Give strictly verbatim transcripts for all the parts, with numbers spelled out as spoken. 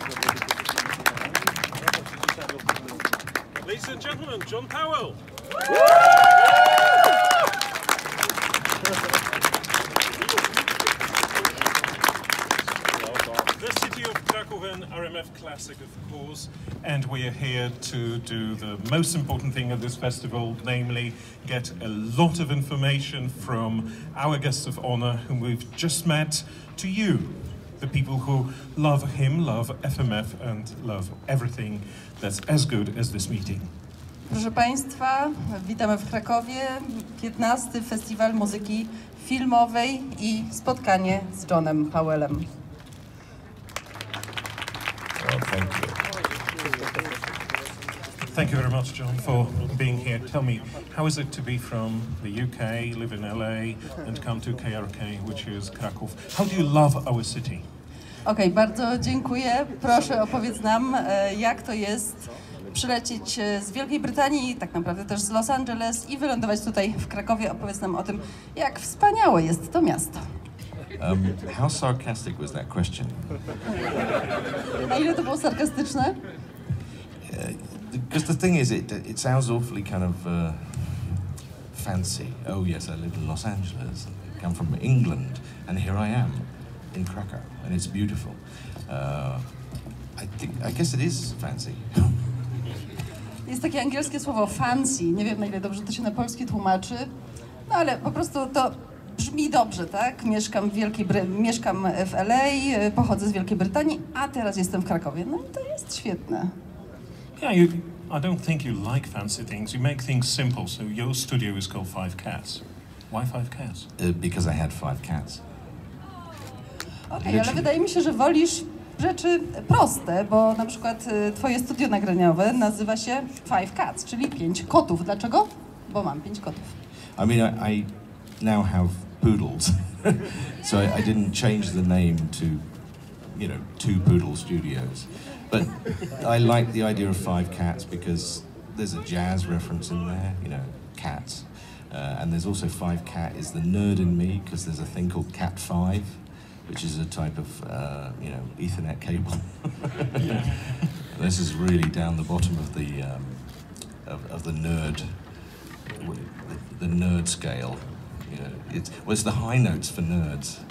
Ladies and gentlemen, John Powell. The city of Krakow, an R M F classic, of course, and we are here to do the most important thing at this festival, namely get a lot of information from our guests of honor whom we've just met to you, the people who love him, love F M F, and love everything that's as good as this meeting. Proszę Państwa, witamy w Krakowie, piętnasty Festiwal Muzyki Filmowej i spotkanie z Johnem Powellem. Well, thank you. Thank you very much, John, for being here. Tell me, how is it to be from the U K, live in L A, and come to K R K, which is Kraków? How do you love our city? Okej, okay, bardzo dziękuję. Proszę opowiedz nam, jak to jest przylecieć z Wielkiej Brytanii, tak naprawdę też z Los Angeles i wylądować tutaj w Krakowie. Opowiedz nam o tym, jak wspaniałe jest to miasto. Um, how sarcastic was that question? Na ile to było sarkastyczne? Because uh, the thing is, it it sounds awfully kind of uh, fancy. Oh yes, I live in Los Angeles, I come from England, and here I am in Krakow, and it's beautiful. Uh, I think, I guess it is fancy. Jest takie angielskie słowo fancy, nie wiem na ile dobrze to się na polski tłumaczy, no ale po prostu to brzmi dobrze, tak? Mieszkam w, Wielkiej Bry mieszkam w L A, pochodzę z Wielkiej Brytanii, a teraz jestem w Krakowie. No i to jest świetne. Yeah, you, I don't think you like fancy things. You make things simple, so your studio is called Five Cats. Why Five Cats? Uh, because I had five cats. Okej, okay, ale wydaje mi się, że wolisz rzeczy proste, bo na przykład twoje studio nagraniowe nazywa się Five Cats, czyli pięć kotów. Dlaczego? Bo mam pięć kotów. I mean, I, I now have poodles, so I, I didn't change the name to, you know, Two Poodle Studios. But I like the idea of Five Cats because there's a jazz reference in there, you know, cats. Uh, and there's also Five Cat is the nerd in me because there's a thing called Cat five, which is a type of, uh, you know, Ethernet cable. Yeah. This is really down the bottom of the, um, of, of the nerd, the, the nerd scale. You know, it's, well, it's the high notes for nerds.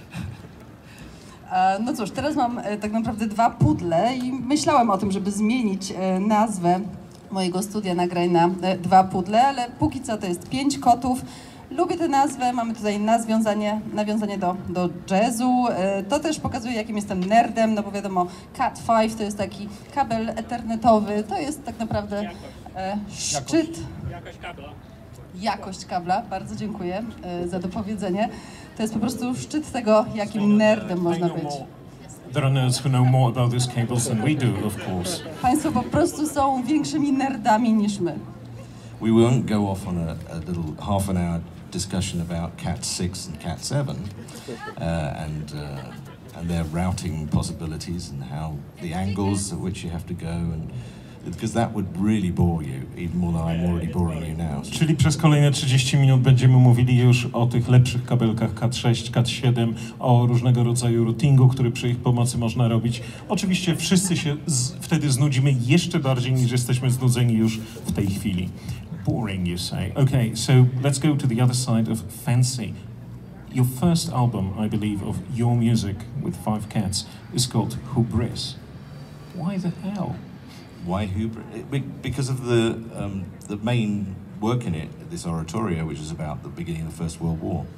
No cóż, teraz mam tak naprawdę dwa pudle i myślałem o tym, żeby zmienić nazwę mojego studia nagrań na dwa pudle, ale póki co to jest pięć kotów. Lubię tę nazwę, mamy tutaj nawiązanie, nawiązanie do, do jazzu. To też pokazuje, jakim jestem nerdem, no bo wiadomo, Cat five to jest taki kabel ethernetowy, to jest tak naprawdę e, szczyt. Jakość kabla. Jakość kabla, bardzo dziękuję e, za dopowiedzenie. To jest po prostu szczyt tego, jakim nerdem można być. There are nerds who know more about these cables than we do, of course. Państwo po prostu są większymi nerdami niż my. We won't go off on a, a little half an hour discussion about Cat six and Cat seven uh, and uh, and their routing possibilities and how the angles at which you have to go, and because that would really bore you even more than I'm already boring you now. Czyli przez kolejne trzydzieści minut będziemy mówili już o tych lepszych kabelkach Cat six, Cat seven, o różnego rodzaju routingu, który przy ich pomocy można robić. Oczywiście wszyscy się z, wtedy znudzimy jeszcze bardziej niż jesteśmy znudzeni już w tej chwili. Boring, you say. Okay, so let's go to the other side of fancy. Your first album, I believe, of your music with Five Cats is called Hubris. Why the hell? Why Hubris? Because of the um, the main work in it, this oratorio, which is about the beginning of the First World War.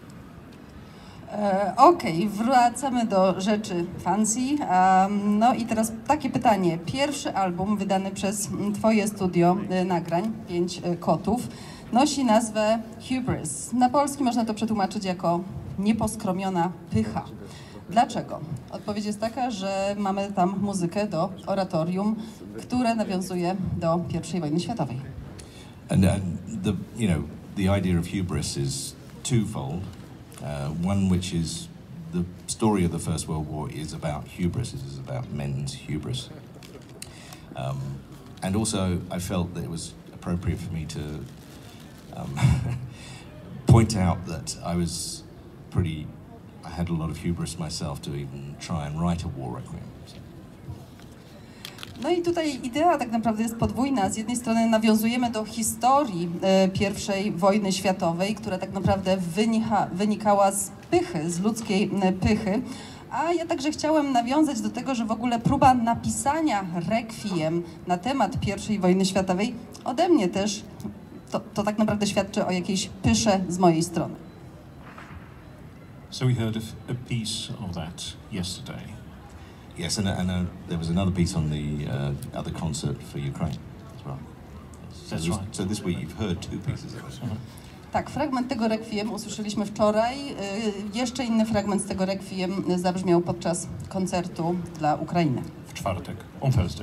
E, Okej, okay, wracamy do rzeczy fancy. Um, no i teraz takie pytanie. Pierwszy album wydany przez twoje studio e, nagrań, Pięć Kotów, nosi nazwę Hubris. Na polski można to przetłumaczyć jako nieposkromiona pycha. Dlaczego? Odpowiedź jest taka, że mamy tam muzykę do oratorium, które nawiązuje do pierwszej wojny światowej. And, and the, you know, the idea of hubris is twofold. Uh, one which is the story of the First World War is about hubris, it is about men's hubris. Um, and also I felt that it was appropriate for me to um, point out that I was pretty, I had a lot of hubris myself to even try and write a war requiem. No i tutaj idea tak naprawdę jest podwójna. Z jednej strony nawiązujemy do historii e, pierwszej wojny światowej, która tak naprawdę wynika, wynikała z pychy, z ludzkiej e, pychy. A ja także chciałem nawiązać do tego, że w ogóle próba napisania rekwiem na temat pierwszej wojny światowej ode mnie też, to, to tak naprawdę świadczy o jakiejś pysze z mojej strony. So we heard of a piece of that yesterday. Yes, and, and uh, there was another piece on the uh, other concert for Ukraine as well. So That's this, right. So this week you've heard two pieces of it. Mhm. Tak, fragment tego rekwiem usłyszeliśmy wczoraj. Jeszcze inny fragment z tego rekwiem zabrzmiał podczas koncertu dla Ukrainy. W czwartek, on Thursday.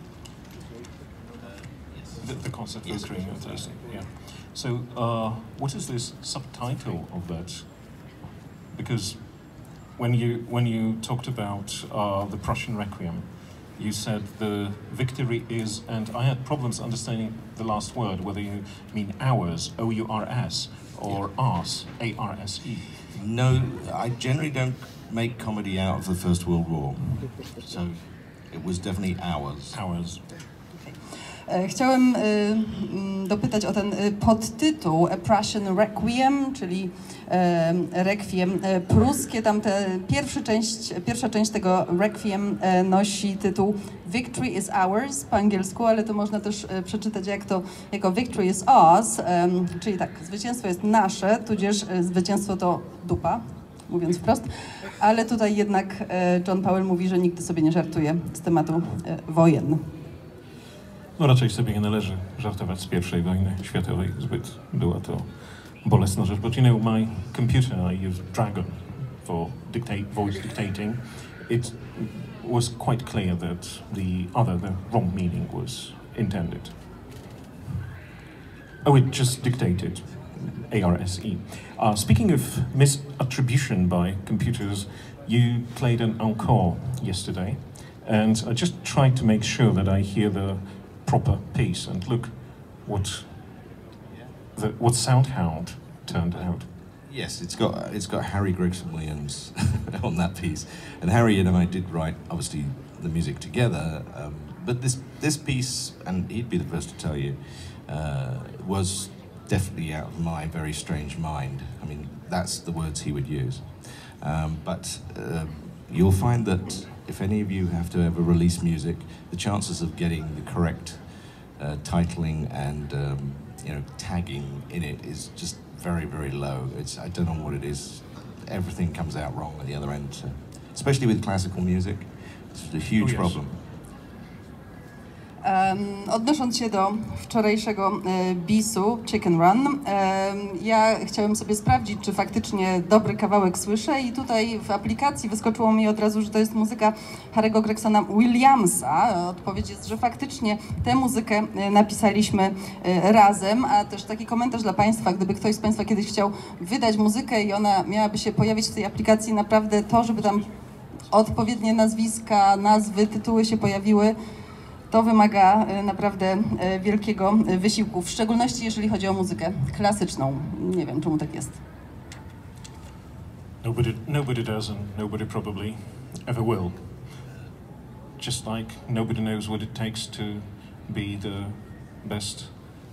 The, the concert for Yes. Ukraine on Thursday, yeah. So, uh, what is this subtitle of that? Because when you when you talked about uh, the Prussian Requiem, you said the victory is, and I had problems understanding the last word, whether you mean ours, O U R S, or ours, A R S E. No, I generally don't make comedy out of the First World War. So it was definitely ours. Ours. Chciałem y, y, dopytać o ten y, podtytuł A Prussian Requiem, czyli y, rekwiem y, pruskie. Tam te, pierwsza, część, pierwsza część tego requiem y, nosi tytuł Victory is ours po angielsku, ale to można też y, przeczytać jak to, jako Victory is ours, y, czyli tak, zwycięstwo jest nasze, tudzież y, zwycięstwo to dupa, mówiąc wprost, ale tutaj jednak y, John Powell mówi, że nigdy sobie nie żartuje z tematu y, wojen. No raczej sobie nie należy żartować z pierwszej wojny światowej, zbyt była to bolesna rzecz. But you know, my computer, I use Dragon for dictate, voice dictating. It was quite clear that the other, the wrong meaning was intended. Oh, it just dictated A R S E. Uh, speaking of misattribution by computers, you played an encore yesterday, and I just tried to make sure that I hear the proper piece, and look what the, what Soundhound turned out. Yes, it's got it's got Harry Gregson Williams on that piece, and Harry and I did write obviously the music together. Um, but this this piece, and he'd be the first to tell you, uh, was definitely out of my very strange mind. I mean, that's the words he would use. Um, but uh, you'll find that if any of you have to ever release music, the chances of getting the correct uh, titling and um, you know tagging in it is just very very low. It's I don't know what it is. Everything comes out wrong at the other end, so, especially with classical music. It's a huge Oh, yes. problem. Um, odnosząc się do wczorajszego e, bisu Chicken Run, e, ja chciałem sobie sprawdzić, czy faktycznie dobry kawałek słyszę i tutaj w aplikacji wyskoczyło mi od razu, że to jest muzyka Harry'ego Gregsona Williamsa. Odpowiedź jest, że faktycznie tę muzykę e, napisaliśmy e, razem, a też taki komentarz dla Państwa, gdyby ktoś z Państwa kiedyś chciał wydać muzykę i ona miałaby się pojawić w tej aplikacji, naprawdę to, żeby tam odpowiednie nazwiska, nazwy, tytuły się pojawiły, to wymaga naprawdę wielkiego wysiłku, w szczególności jeżeli chodzi o muzykę klasyczną. Nie wiem, czemu tak jest. Nobody, nobody does, and nobody probably ever will. Just like nobody knows what it takes to be the best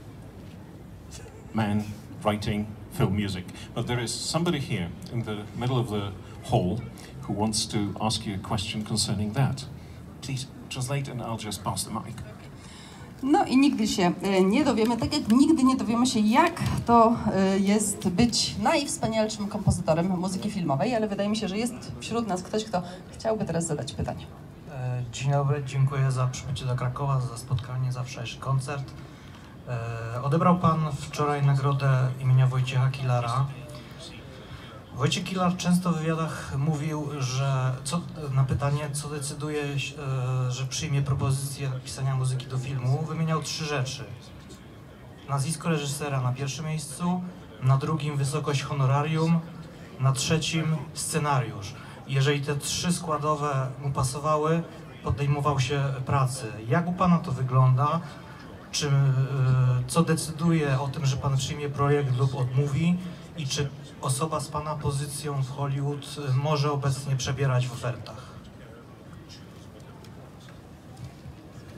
man writing film music. But there is somebody here in the middle of the hall who wants to ask you a question concerning that. Please translate and I'll just pass the mic. No i nigdy się nie dowiemy, tak jak nigdy nie dowiemy się, jak to jest być najwspanialszym kompozytorem muzyki filmowej, ale wydaje mi się, że jest wśród nas ktoś, kto chciałby teraz zadać pytanie. Dzień dobry, dziękuję za przybycie do Krakowa, za spotkanie, za wczorajszy koncert. Odebrał Pan wczoraj nagrodę imienia Wojciecha Kilara. Wojciech Kilar często w wywiadach mówił, że co, na pytanie, co decyduje, że przyjmie propozycję pisania muzyki do filmu, wymieniał trzy rzeczy. Nazwisko reżysera na pierwszym miejscu, na drugim wysokość honorarium, na trzecim scenariusz. Jeżeli te trzy składowe mu pasowały, podejmował się pracy. Jak u Pana to wygląda? Czy, co decyduje o tym, że Pan przyjmie projekt lub odmówi? I czy osoba z Pana pozycją w Hollywood może obecnie przebierać w ofertach?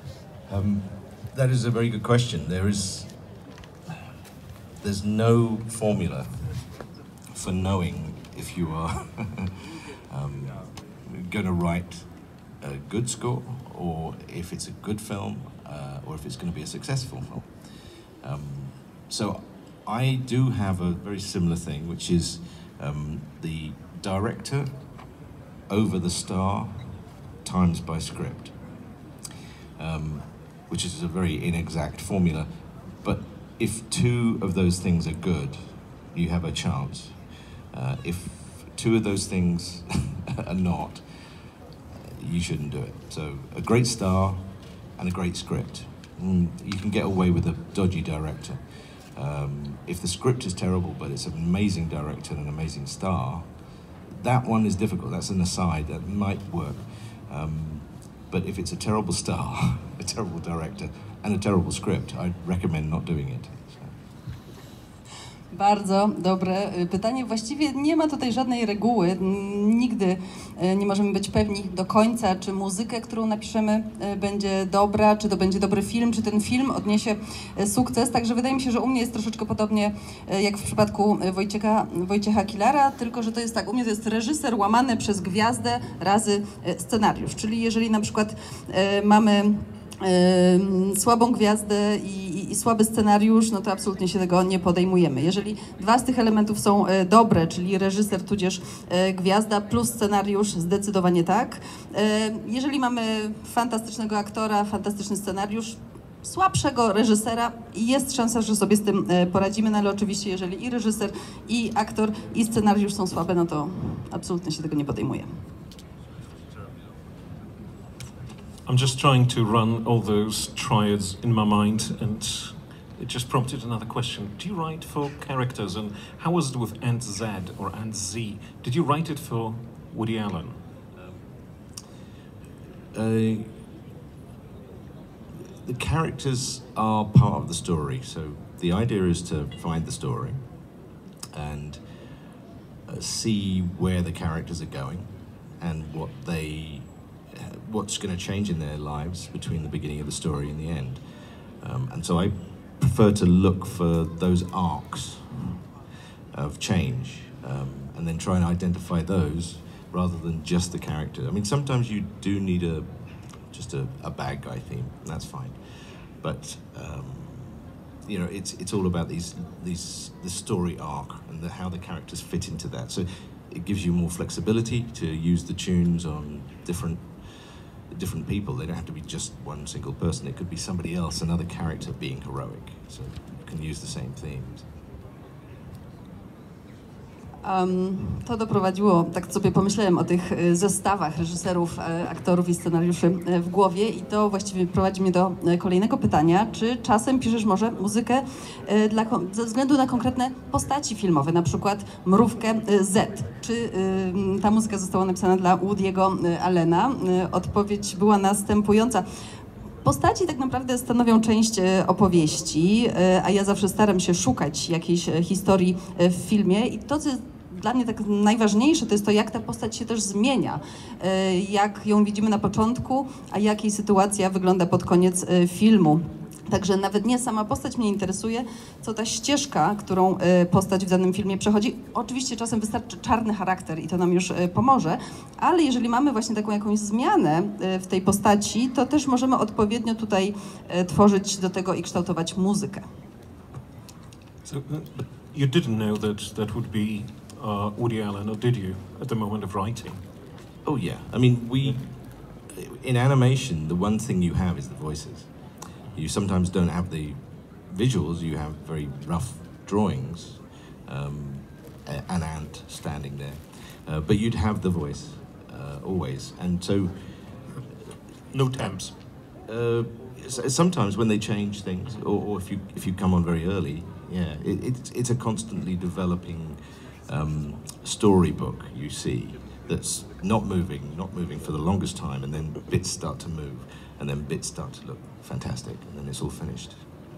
Um, that is a very good question. There is, there's no formula for knowing if you are um, going to write a good score, or if it's a good film, uh, or if it's going to be a successful film. Um, so I do have a very similar thing, which is um, the director over the star times by script, um, which is a very inexact formula. But if two of those things are good, you have a chance. Uh, if two of those things are not, you shouldn't do it. So a great star and a great script. Mm, you can get away with a dodgy director. Um, if the script is terrible, but it's an amazing director and an amazing star, that one is difficult. That's an aside, that might work. Um, but if it's a terrible star, a terrible director, and a terrible script, I'd recommend not doing it. Bardzo dobre pytanie. Właściwie nie ma tutaj żadnej reguły. Nigdy nie możemy być pewni do końca, czy muzykę, którą napiszemy, będzie dobra, czy to będzie dobry film, czy ten film odniesie sukces. Także wydaje mi się, że u mnie jest troszeczkę podobnie jak w przypadku Wojciecha, Wojciecha Kilara, tylko że to jest tak, u mnie to jest reżyser łamany przez gwiazdę razy scenariusz. Czyli jeżeli na przykład mamy Yy, słabą gwiazdę i, i, i słaby scenariusz, no to absolutnie się tego nie podejmujemy. Jeżeli dwa z tych elementów są y, dobre, czyli reżyser tudzież y, gwiazda plus scenariusz, zdecydowanie tak. Y, jeżeli mamy fantastycznego aktora, fantastyczny scenariusz, słabszego reżysera, jest szansa, że sobie z tym y, poradzimy, no ale oczywiście jeżeli i reżyser, i aktor, i scenariusz są słabe, no to absolutnie się tego nie podejmujemy. I'm just trying to run all those triads in my mind, and it just prompted another question. Do you write for characters, and how was it with Aunt Z or Aunt Z? Did you write it for Woody Allen? Uh, the characters are part of the story, so the idea is to find the story and uh, see where the characters are going and what they what's going to change in their lives between the beginning of the story and the end. Um, and so I prefer to look for those arcs of change um, and then try and identify those rather than just the character. I mean, sometimes you do need a just a, a bad guy theme, and that's fine. But um, you know, it's it's all about these these the story arc and the, how the characters fit into that. So it gives you more flexibility to use the tunes on different different people. They don't have to be just one single person. It could be somebody else, another character being heroic. So you can use the same themes. Um, to doprowadziło, tak sobie pomyślałem o tych zestawach reżyserów, aktorów i scenariuszy w głowie i to właściwie prowadzi mnie do kolejnego pytania. Czy czasem piszesz może muzykę dla, ze względu na konkretne postaci filmowe, na przykład Mrówkę Z? Czy y, ta muzyka została napisana dla Woody'ego Allena? Odpowiedź była następująca. Postaci tak naprawdę stanowią część opowieści, a ja zawsze staram się szukać jakiejś historii w filmie i to, co jest dla mnie tak najważniejsze, to jest to, jak ta postać się też zmienia, jak ją widzimy na początku, a jak jej sytuacja wygląda pod koniec filmu. Także nawet nie sama postać mnie interesuje, co ta ścieżka, którą postać w danym filmie przechodzi. Oczywiście czasem wystarczy czarny charakter i to nam już pomoże, ale jeżeli mamy właśnie taką jakąś zmianę w tej postaci, to też możemy odpowiednio tutaj tworzyć do tego i kształtować muzykę. So, you didn't know that that would be uh, Woody Allen, or did you, at the moment of writing? Oh yeah, I mean, we in animation, the one thing you have is the voices. You sometimes don't have the visuals, you have very rough drawings, um, an ant standing there, uh, but you'd have the voice uh, always. And so... No temps? Uh, sometimes when they change things, or, or if you if you come on very early, yeah, it, it's, it's a constantly developing um, storybook you see that's not moving, not moving for the longest time, and then bits start to move, and then bits start to look fantastic, and then it's all finished.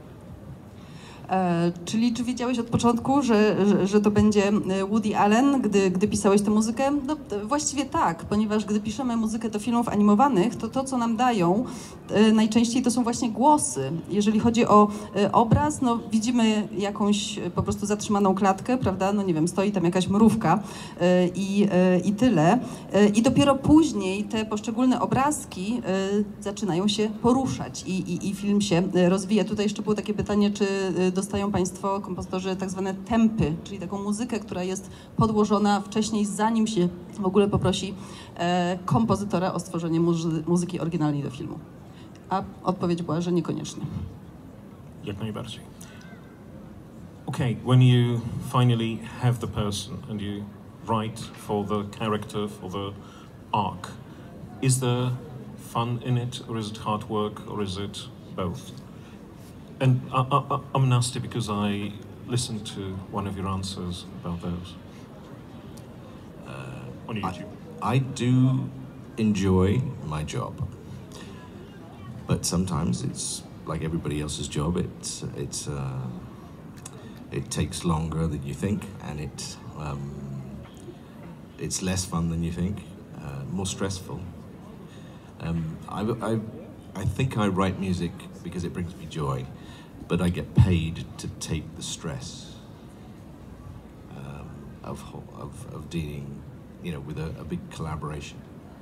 E, czyli czy wiedziałeś od początku, że, że, że to będzie Woody Allen, gdy, gdy pisałeś tę muzykę? No, właściwie tak, ponieważ gdy piszemy muzykę do filmów animowanych, to to, co nam dają, e, najczęściej to są właśnie głosy. Jeżeli chodzi o e, obraz, no widzimy jakąś e, po prostu zatrzymaną klatkę, prawda, no nie wiem, stoi tam jakaś mrówka e, i, e, i tyle. E, I dopiero później te poszczególne obrazki e, zaczynają się poruszać i, i, i film się e, rozwija. Tutaj jeszcze było takie pytanie, czy e, dostają Państwo, kompozytorzy, tak zwane tempy, czyli taką muzykę, która jest podłożona wcześniej, zanim się w ogóle poprosi e, kompozytora o stworzenie muzy muzyki oryginalnej do filmu. A odpowiedź była, że niekoniecznie. Jak najbardziej. Okay, when you finally have the person and you write for the character, for the arc, is there fun in it, or is it hard work, or is it both? And I, I, I'm nasty because I listened to one of your answers about those uh, on YouTube. I, I do enjoy my job, but sometimes it's like everybody else's job. It's it's uh, it takes longer than you think, and it um, it's less fun than you think, uh, more stressful. Um, I, I I think I write music because it brings me joy, but I get paid to take the stress um, of, of of dealing, you know, with a, a big collaboration.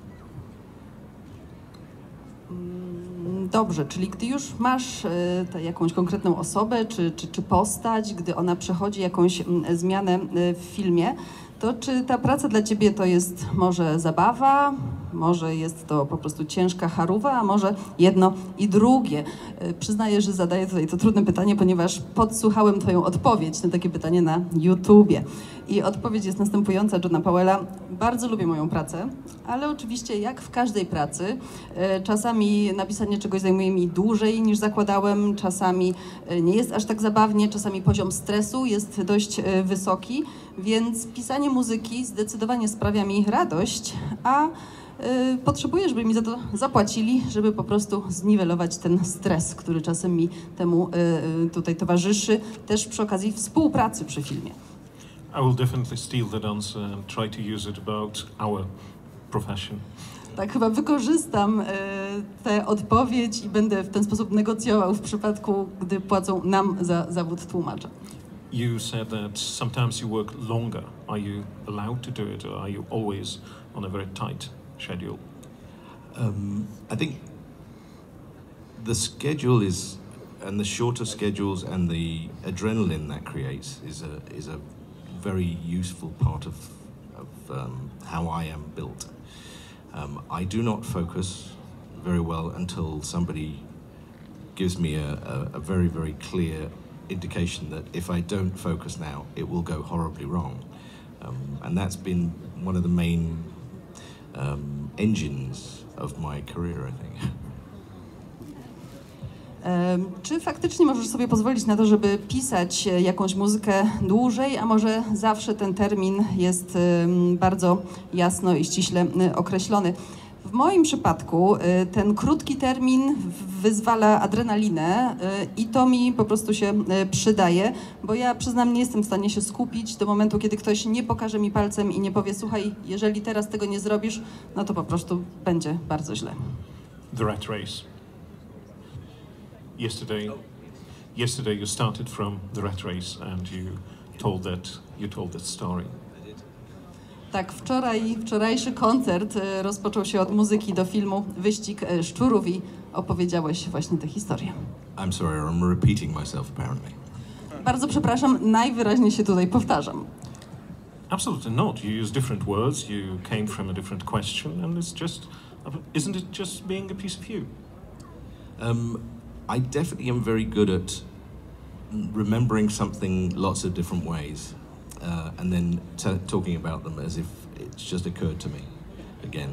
Dobrze, czyli gdy już masz y, tę jakąś konkretną osobę czy, czy, czy postać, gdy ona przechodzi jakąś y, zmianę y, w filmie, to czy ta praca dla Ciebie to jest może zabawa, może jest to po prostu ciężka charówa, a może jedno i drugie? Y, przyznaję, że zadaję tutaj to trudne pytanie, ponieważ podsłuchałem Twoją odpowiedź na takie pytanie na YouTubie. I odpowiedź jest następująca Johna Powella. Bardzo lubię moją pracę, ale oczywiście jak w każdej pracy, y, czasami napisanie czegoś zajmuje mi dłużej niż zakładałem, czasami y, nie jest aż tak zabawnie, czasami poziom stresu jest dość y, wysoki, więc pisanie muzyki zdecydowanie sprawia mi radość, a y, potrzebuję, żeby mi za to zapłacili, żeby po prostu zniwelować ten stres, który czasem mi temu y, y, tutaj towarzyszy, też przy okazji współpracy przy filmie. I will definitely steal that answer and try to use it about our profession. Tak, chyba wykorzystam y, tę odpowiedź i będę w ten sposób negocjował w przypadku, gdy płacą nam za zawód tłumacza. You said that sometimes you work longer. Are you allowed to do it, or are you always on a very tight schedule? Um, I think the schedule is, and the shorter schedules and the adrenaline that creates is a is a very useful part of of um, how I am built. Um, I do not focus very well until somebody gives me a, a, a very very clear indication that if I don't focus now, it will go horribly wrong. Um, and that's been one of the main um, engines of my career, I think. Um, czy faktycznie możesz sobie pozwolić na to, żeby pisać jakąś muzykę dłużej, a może zawsze ten termin jest um, bardzo jasno i ściśle um, określony? W moim przypadku y, ten krótki termin wyzwala adrenalinę y, i to mi po prostu się y, przydaje, bo ja przyznam, nie jestem w stanie się skupić do momentu, kiedy ktoś nie pokaże mi palcem i nie powie: słuchaj, jeżeli teraz tego nie zrobisz, no to po prostu będzie bardzo źle. The rat race. Yesterday, yesterday you started from the rat race and you told that you told that story. Tak, wczoraj, wczorajszy koncert y, rozpoczął się od muzyki do filmu Wyścig y, Szczurów i opowiedziałeś właśnie tę historię. I'm sorry, I'm repeating myself apparently. Bardzo przepraszam, najwyraźniej się tutaj powtarzam. Absolutely not. You use different words, you came from a different question, and it's just, isn't it just being a piece of you? Um, I definitely am very good at remembering something lots of different ways, uh, and then t talking about them as if it's just occurred to me again.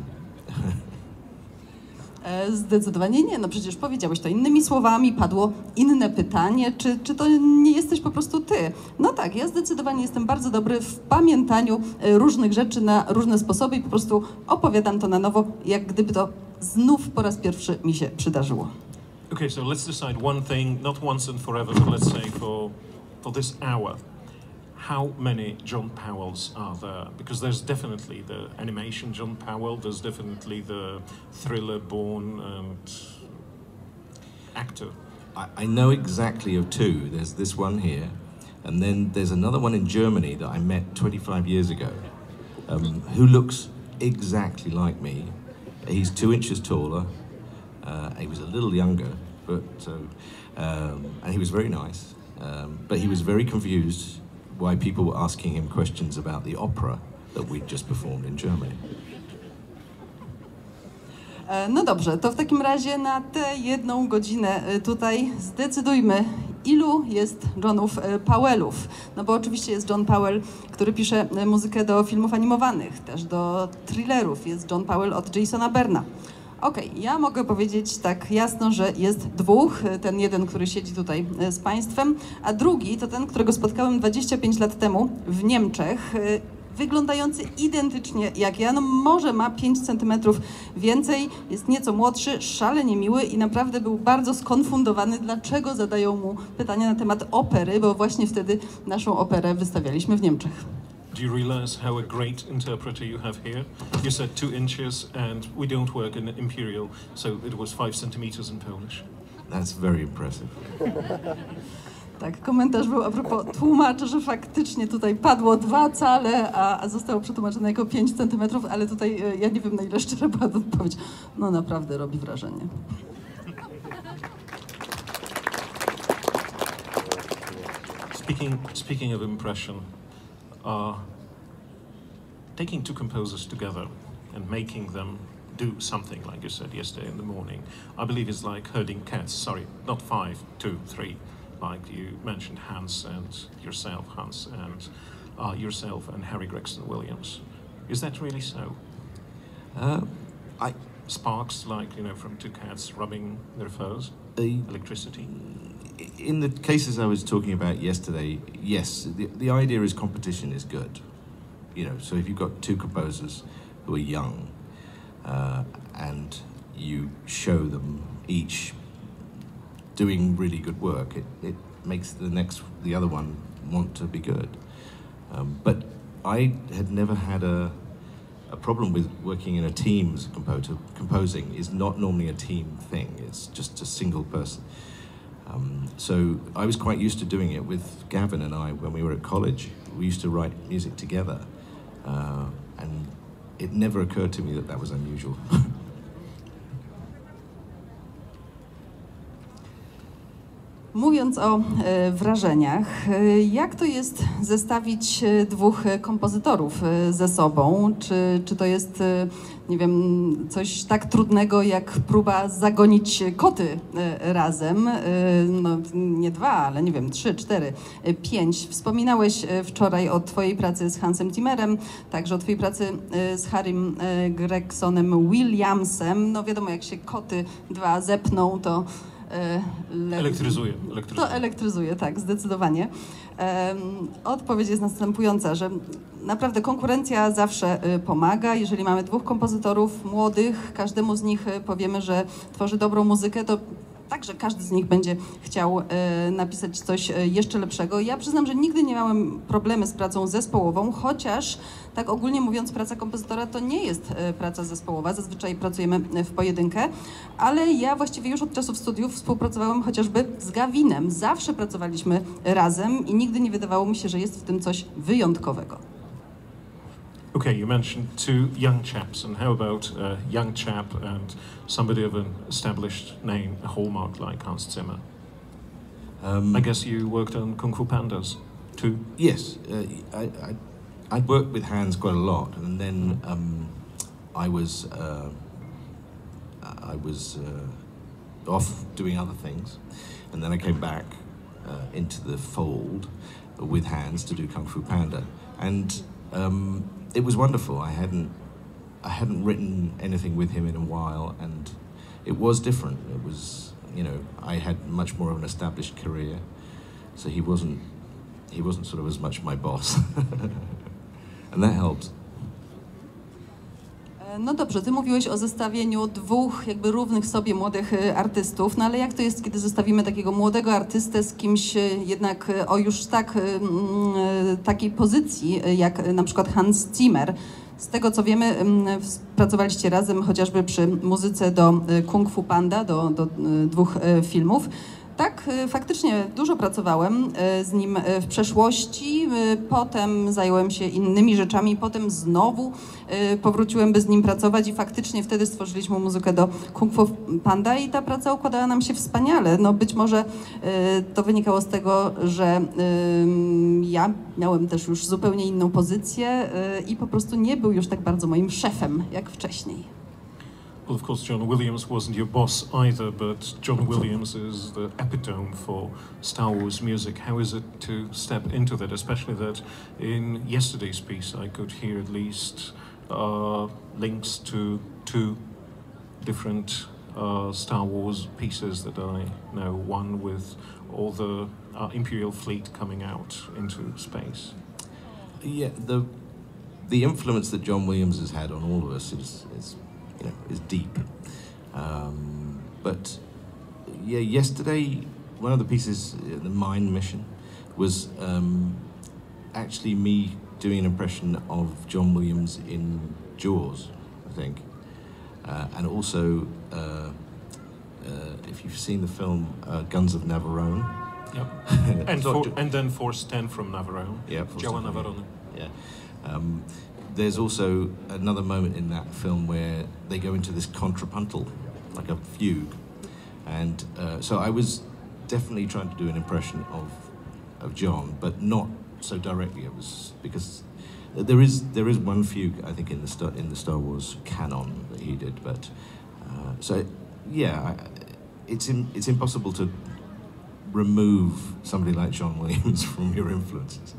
Zdecydowanie nie, no przecież powiedziałeś to innymi słowami, padło inne pytanie, czy, czy to nie jesteś po prostu ty? No tak, ja zdecydowanie jestem bardzo dobry w pamiętaniu różnych rzeczy na różne sposoby i po prostu opowiadam to na nowo, jak gdyby to znów po raz pierwszy mi się przydarzyło. Okay, so let's decide one thing, not once and forever, but let's say for, for this hour. How many John Powells are there? Because there's definitely the animation John Powell, there's definitely the thriller Born and actor? I, I know exactly of two. There's this one here, and then there's another one in Germany that I met twenty-five years ago, um, who looks exactly like me. He's two inches taller. Uh, he was a little younger, but so, um, and he was very nice. Um, but he was very confused why people were asking him questions about the opera that we'd just performed in Germany. No dobrze, to w takim razie na tę jedną godzinę tutaj zdecydujmy, ilu jest Johnów Powellów. No bo oczywiście jest John Powell, który pisze muzykę do filmów animowanych, też do thrillerów. Jest John Powell od Jasona Berna. Okej, okay, ja mogę powiedzieć tak jasno, że jest dwóch. Ten jeden, który siedzi tutaj z Państwem, a drugi to ten, którego spotkałem dwadzieścia pięć lat temu w Niemczech. Wyglądający identycznie jak ja, no może ma pięć centymetrów więcej, jest nieco młodszy, szalenie miły i naprawdę był bardzo skonfundowany, dlaczego zadają mu pytania na temat opery, bo właśnie wtedy naszą operę wystawialiśmy w Niemczech. Do you realize how a great interpreter you have here? You said two inches and we don't work in Imperial, so it was five centimeters in Polish. That's very impressive. Tak, komentarz był a propos tłumaczy, że faktycznie tutaj padło dwa cale, a, a zostało przetłumaczone jako pięć centymetrów, ale tutaj ja nie wiem, na ile szczerze była odpowiedź. No naprawdę robi wrażenie. Speaking, speaking of impression, uh, taking two composers together and making them do something, like you said yesterday in the morning, I believe is like herding cats. Sorry, not five, two, three. Like you mentioned Hans and yourself, Hans, and uh, yourself and Harry Gregson Williams. Is that really so? Uh, I Sparks, like, you know, from two cats rubbing their furs? the Electricity? in the cases I was talking about yesterday, yes, the, the idea is competition is good. You know, so if you've got two composers who are young uh, and you show them each doing really good work, it, it makes the next, the other one want to be good. Um, but I had never had a, a problem with working in a team as a composer. Composing is not normally a team thing, it's just a single person. Um, so I was quite used to doing it with Gavin and I when we were at college. We used to write music together, uh, and it never occurred to me that that was unusual. Mówiąc o e, wrażeniach, e, jak to jest zestawić e, dwóch e, kompozytorów e, ze sobą? Czy, czy to jest, e, nie wiem, coś tak trudnego jak próba zagonić koty e, razem? E, no, nie dwa, ale nie wiem, trzy, cztery, e, pięć. Wspominałeś e, wczoraj o twojej pracy z Hansem Zimmerem, także o twojej pracy e, z Harrym e, Gregsonem Williamsem. No wiadomo, jak się koty dwa zepną, to Le... Elektryzuje, elektryzuje. To elektryzuje, tak, zdecydowanie. Um, odpowiedź jest następująca, że naprawdę konkurencja zawsze y, pomaga. Jeżeli mamy dwóch kompozytorów młodych, każdemu z nich y, powiemy, że tworzy dobrą muzykę, to także każdy z nich będzie chciał e, napisać coś e, jeszcze lepszego. Ja przyznam, że nigdy nie miałem problemy z pracą zespołową, chociaż tak ogólnie mówiąc praca kompozytora to nie jest e, praca zespołowa, zazwyczaj pracujemy w pojedynkę, ale ja właściwie już od czasów studiów współpracowałem chociażby z Gavinem. Zawsze pracowaliśmy razem i nigdy nie wydawało mi się, że jest w tym coś wyjątkowego. Okay, you mentioned two young chaps, and how about a young chap and somebody of an established name, a hallmark like Hans Zimmer? Um, I guess you worked on Kung Fu Pandas too? Yes, uh, I, I, I worked with Hans quite a lot, and then um, I was uh, I was uh, off doing other things, and then I came back uh, into the fold with Hans to do Kung Fu Panda, and um, it was wonderful. I hadn't I hadn't written anything with him in a while, and it was different. It was, you know, I had much more of an established career, so he wasn't he wasn't sort of as much my boss, and that helped. No dobrze, ty mówiłeś o zestawieniu dwóch jakby równych sobie młodych artystów, no ale jak to jest, kiedy zestawimy takiego młodego artystę z kimś jednak o już tak takiej pozycji jak na przykład Hans Zimmer? Z tego co wiemy, ym, pracowaliście razem chociażby przy muzyce do y, Kung Fu Panda, do, do y, dwóch y, filmów. Tak, y, faktycznie dużo pracowałem y, z nim y, w przeszłości, y, potem zająłem się innymi rzeczami, potem znowu y, powróciłem, by z nim pracować i faktycznie wtedy stworzyliśmy muzykę do Kung Fu Panda i ta praca układała nam się wspaniale. No być może y, to wynikało z tego, że y, ja miałem też już zupełnie inną pozycję y, i po prostu nie był już tak bardzo moim szefem jak wcześniej. Well, of course, John Williams wasn't your boss either, but John Williams is the epitome for Star Wars music. How is it to step into that, especially that in yesterday's piece I could hear at least uh, links to two different uh, Star Wars pieces that I know, one with all the uh, Imperial fleet coming out into space. Yeah, the the influence that John Williams has had on all of us is, is you know, is deep. Um, but yeah, yesterday, one of the pieces, uh, the Mind Mission, was um, actually me doing an impression of John Williams in Jaws, I think. Uh, and also, uh, uh, if you've seen the film uh, Guns of Navarone. Yep. and, for, and then Force ten from Navarone. Yeah, Force Działa ten, Navarone. Yeah. Um, there's also another moment in that film where they go into this contrapuntal, like a fugue. And uh, so I was definitely trying to do an impression of of John, but not so directly. It was because there is there is one fugue, I think, in the Star, in the Star Wars canon that he did. But uh, so yeah, I, it's in, it's impossible to remove somebody like John Williams from your influences.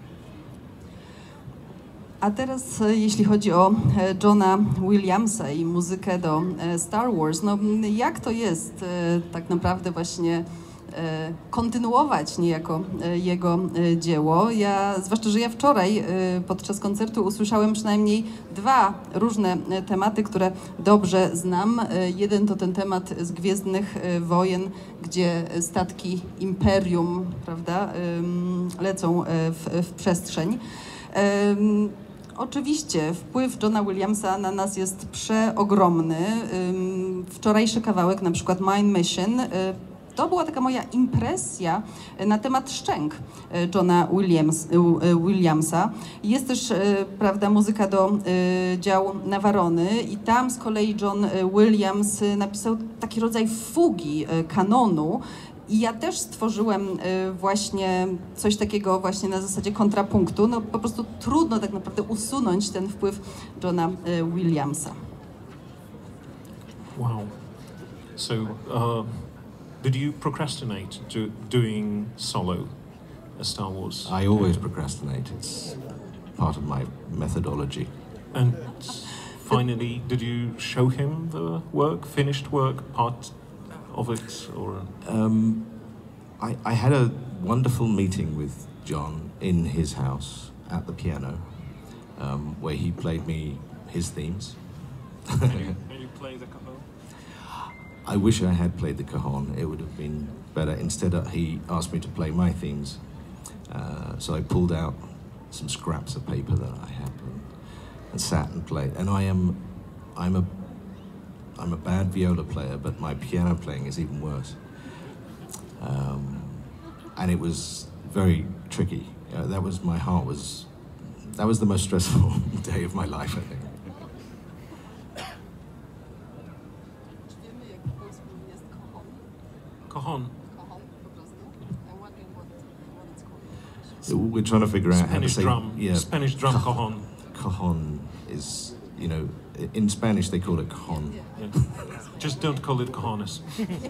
A teraz jeśli chodzi o Johna Williamsa i muzykę do Star Wars, no jak to jest tak naprawdę właśnie kontynuować niejako jego dzieło. Ja, zwłaszcza, że ja wczoraj podczas koncertu usłyszałem przynajmniej dwa różne tematy, które dobrze znam. Jeden to ten temat z Gwiezdnych Wojen, gdzie statki Imperium, prawda, lecą w, w przestrzeń. Oczywiście wpływ Johna Williamsa na nas jest przeogromny. Wczorajszy kawałek, na przykład Mind Mission, to była taka moja impresja na temat szczęk Johna Williams, Williamsa. Jest też, prawda, muzyka do dział Navarony i tam z kolei John Williams napisał taki rodzaj fugi kanonu. I ja też stworzyłem właśnie coś takiego właśnie na zasadzie kontrapunktu. No po prostu trudno tak naprawdę usunąć ten wpływ Johna Williamsa. Wow. So, uh, did you procrastinate do, doing solo a Star Wars? I always procrastinate. It's part of my methodology. And finally, did you show him the work, finished work, part of it, or? Um, I, I had a wonderful meeting with John in his house at the piano, um, where he played me his themes. Can you, can you play the cajon? I wish I had played the cajon. It would have been better. Instead, uh, he asked me to play my themes. Uh, so I pulled out some scraps of paper that I had and, and sat and played. And I am, I'm a I'm a bad viola player, but my piano playing is even worse. Um, and it was very tricky. Uh, that was, my heart was, that was the most stressful day of my life, I think. Cajon. We're trying to figure out how to Spanish say... drum. Yeah, Spanish drum cajon. Cajon is, you know, in Spanish they call it cajon. Yeah. Just don't call it cajones.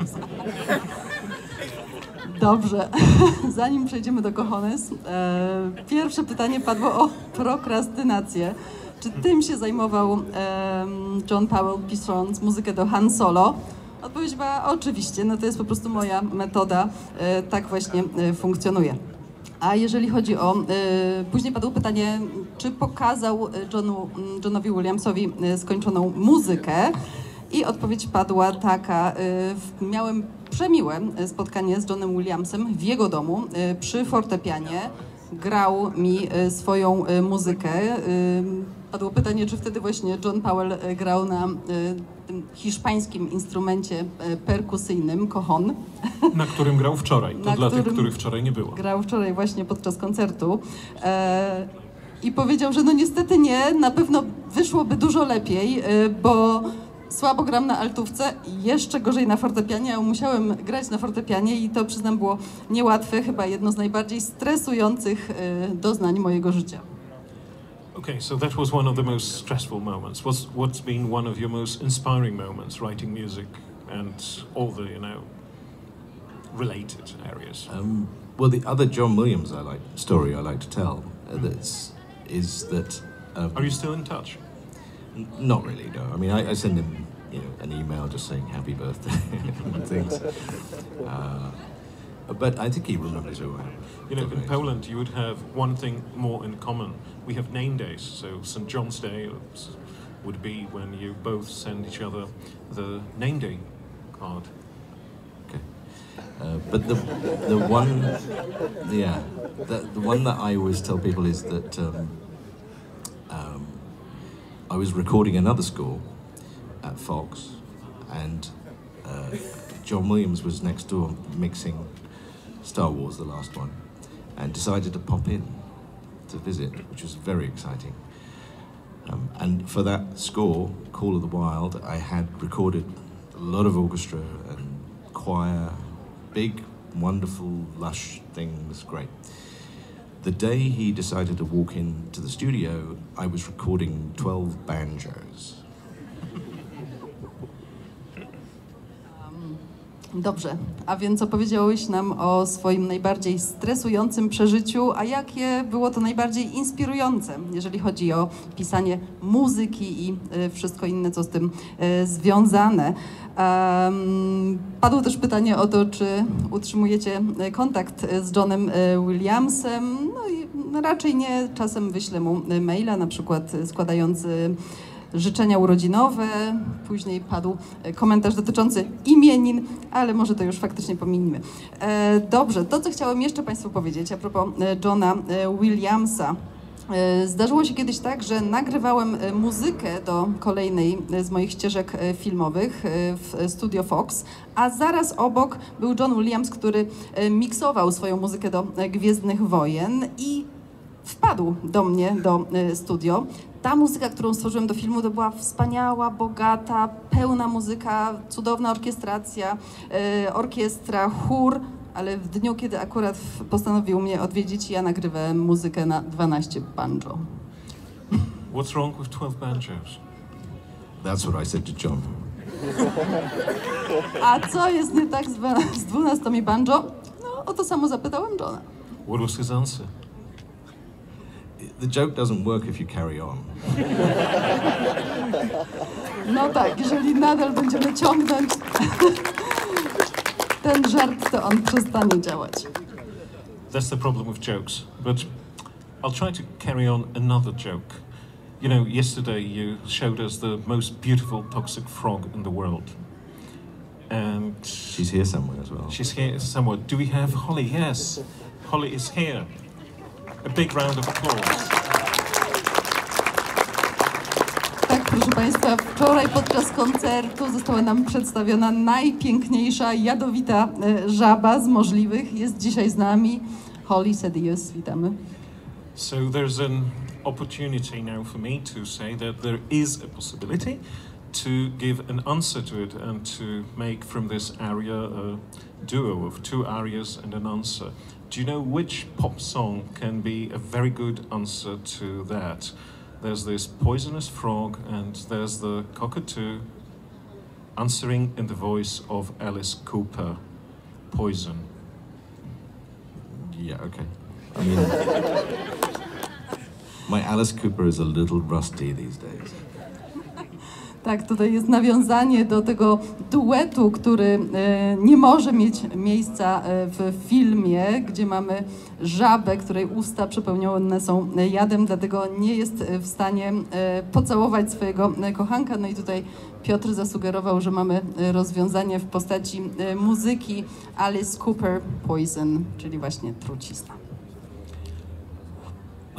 Dobrze, zanim przejdziemy do cojones, e, pierwsze pytanie padło o prokrastynację. Czy tym się zajmował e, John Powell, pisząc muzykę do Han Solo? Odpowiedź była oczywiście, no to jest po prostu moja metoda, e, tak właśnie e, funkcjonuje. A jeżeli chodzi o, e, później padło pytanie, czy pokazał Johnu, Johnowi Williamsowi skończoną muzykę? I odpowiedź padła taka, e, miałem przemiłe spotkanie z Johnem Williamsem w jego domu przy fortepianie. grał mi swoją muzykę. Padło pytanie, czy wtedy właśnie John Powell grał na tym hiszpańskim instrumencie perkusyjnym, cajon. Na którym grał wczoraj. To Na dla tych, którym których wczoraj nie było. Grał wczoraj właśnie podczas koncertu. E, I powiedział, że no niestety nie, na pewno wyszłoby dużo lepiej, bo słabo gram na altówce, jeszcze gorzej na fortepianie, a musiałem grać na fortepianie i to, przyznam, było niełatwe, chyba jedno z najbardziej stresujących doznań mojego życia. Okay, so that was one of the most stressful moments. What's, what's been one of your most inspiring moments writing music and all the, you know, related areas? Um, well, the other John Williams I like story I like to tell uh, that's, is that. Um, Are you still in touch? N- not really, no. I mean, I, I send him, you know, an email just saying happy birthday and things. Uh, but I think he remembers who I am. You know, in Poland you would have one thing more in common. We have name days, so Saint John's Day would be when you both send each other the name day card. Okay. Uh, but the the one, yeah, the, the one that I always tell people is that um, um, I was recording another score at Fox, and uh, John Williams was next door mixing Star Wars, the last one, and decided to pop in to visit, which was very exciting. Um, and for that score, Call of the Wild, I had recorded a lot of orchestra and choir, big, wonderful, lush things, great. The day he decided to walk into the studio, I was recording twelve banjos. Dobrze, a więc opowiedziałeś nam o swoim najbardziej stresującym przeżyciu, a jakie było to najbardziej inspirujące, jeżeli chodzi o pisanie muzyki i wszystko inne, co z tym związane. Um, padło też pytanie o to, czy utrzymujecie kontakt z Johnem Williamsem. No i raczej nie, czasem wyślę mu maila, na przykład składając życzenia urodzinowe, później padł komentarz dotyczący imienin, ale może to już faktycznie pominimy. E, dobrze, to co chciałem jeszcze Państwu powiedzieć a propos Johna Williamsa. E, zdarzyło się kiedyś tak, że nagrywałem muzykę do kolejnej z moich ścieżek filmowych w Studio Fox, a zaraz obok był John Williams, który miksował swoją muzykę do Gwiezdnych Wojen i wpadł do mnie do studio. Ta muzyka, którą stworzyłem do filmu, to była wspaniała, bogata, pełna muzyka, cudowna orkiestracja, e, orkiestra, chór, ale w dniu, kiedy akurat postanowił mnie odwiedzić, ja nagrywałem muzykę na dwanaście banjo. What's wrong with twelve banjos? That's what I said to John. A co jest nie tak z, z dwunastoma banjo? No, o to samo zapytałem Johna. What was his answer? The joke doesn't work if you carry on. No tak, jeżeli nadal będziemy ciągnąć ten żart, to on przestanie działać. That's the problem with jokes. But I'll try to carry on another joke. You know, yesterday you showed us the most beautiful toxic frog in the world. And She's here somewhere as well. she's here somewhere. Do we have Holly? Yes. Holly is here. A big round of applause. Tak, proszę Państwa, wczoraj podczas koncertu została nam przedstawiona najpiękniejsza, jadowita żaba z możliwych. Jest dzisiaj z nami. Holly Sedius, witamy. So there's an opportunity now for me to say that there is a possibility to give an answer to it and to make from this aria a duo of two arias and an answer. Do you know which pop song can be a very good answer to that? There's this poisonous frog and there's the cockatoo answering in the voice of Alice Cooper. Poison. Yeah, okay. I mean, my Alice Cooper is a little rusty these days. Tak, tutaj jest nawiązanie do tego duetu, który e, nie może mieć miejsca e, w filmie, gdzie mamy żabę, której usta przepełnione są jadem, dlatego nie jest w stanie e, pocałować swojego kochanka. No i tutaj Piotr zasugerował, że mamy rozwiązanie w postaci e, muzyki Alice Cooper Poison, czyli właśnie trucizna.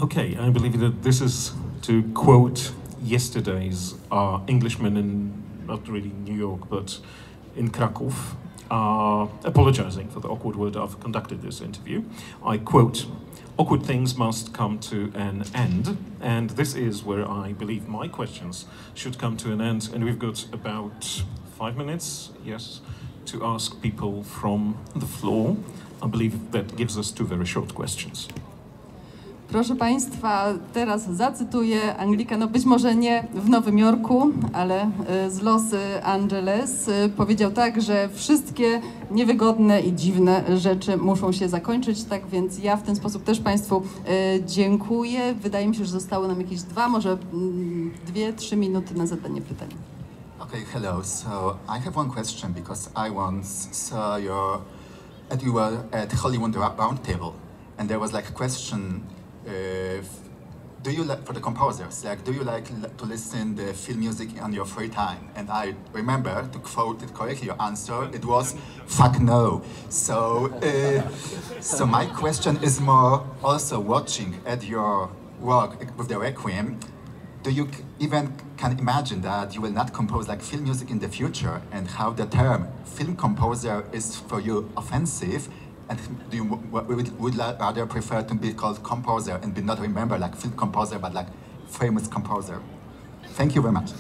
Okay, I believe that this is to quote yesterday's uh, Englishman in, not really New York, but in Krakow, uh, apologizing for the awkward way I've conducted this interview. I quote, "Awkward things must come to an end," and this is where I believe my questions should come to an end, and we've got about five minutes, yes, to ask people from the floor. I believe that gives us two very short questions. Proszę Państwa, teraz zacytuję Anglika, no być może nie w Nowym Jorku, ale z Los Angeles. Powiedział tak, że wszystkie niewygodne i dziwne rzeczy muszą się zakończyć, tak więc ja w ten sposób też Państwu dziękuję. Wydaje mi się, że zostały nam jakieś dwa, może dwie, trzy minuty na zadanie pytań. Okay, hello. So I have one question because I once saw your, at you were at Hollywood Roundtable, and there was like a question. Uh, do you like, for the composers, like, do you like to listen the film music on your free time? And I remember, to quote it correctly, your answer, it was, fuck no. So, uh, so my question is more also watching at your work with the Requiem, do you even can imagine that you will not compose like film music in the future, and how the term film composer is for you offensive? And do you would, would rather prefer to be called composer and be not remember like film composer, but like famous composer? Thank you very much.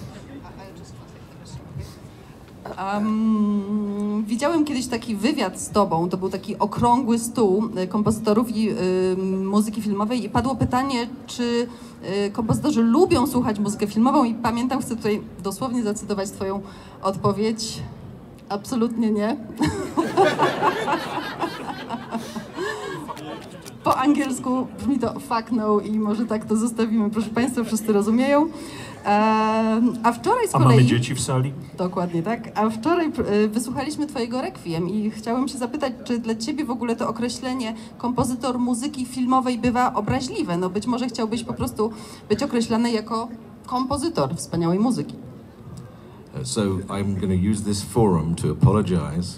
Um, widziałem kiedyś taki wywiad z tobą, to był taki okrągły stół kompozytorów i y, muzyki filmowej i padło pytanie, czy y, kompozytorzy lubią słuchać muzykę filmową i pamiętam, chcę tutaj dosłownie zacytować twoją odpowiedź. Absolutnie nie. Po angielsku brzmi to fuck no i może tak to zostawimy, proszę Państwa, wszyscy rozumieją. A wczoraj z kolei... A mamy dzieci w sali? Dokładnie tak. A wczoraj wysłuchaliśmy twojego Requiem i chciałem się zapytać, czy dla ciebie w ogóle to określenie kompozytor muzyki filmowej bywa obraźliwe? No być może chciałbyś po prostu być określany jako kompozytor wspaniałej muzyki. So I'm going to use this forum to apologize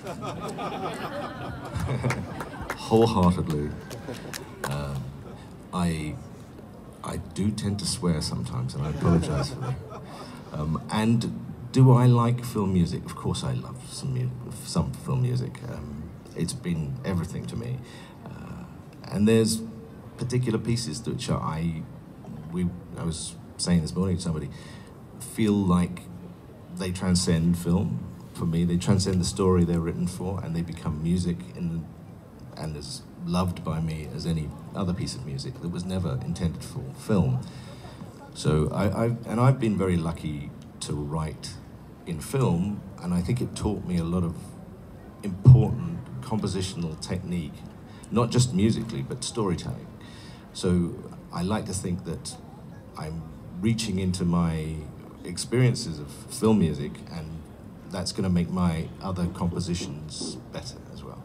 wholeheartedly. Uh, I I do tend to swear sometimes, and I apologize for that. Um, and do I like film music? Of course, I love some mu some film music. Um, it's been everything to me. Uh, and there's particular pieces which I we I was saying this morning to somebody feel like they transcend film for me. They transcend the story they're written for, and they become music in the, and as loved by me as any other piece of music that was never intended for film. So I, I've, and I've been very lucky to write in film, and I think it taught me a lot of important compositional technique, not just musically, but storytelling. So I like to think that I'm reaching into my experiences of film music, and that's going to make my other compositions better as well.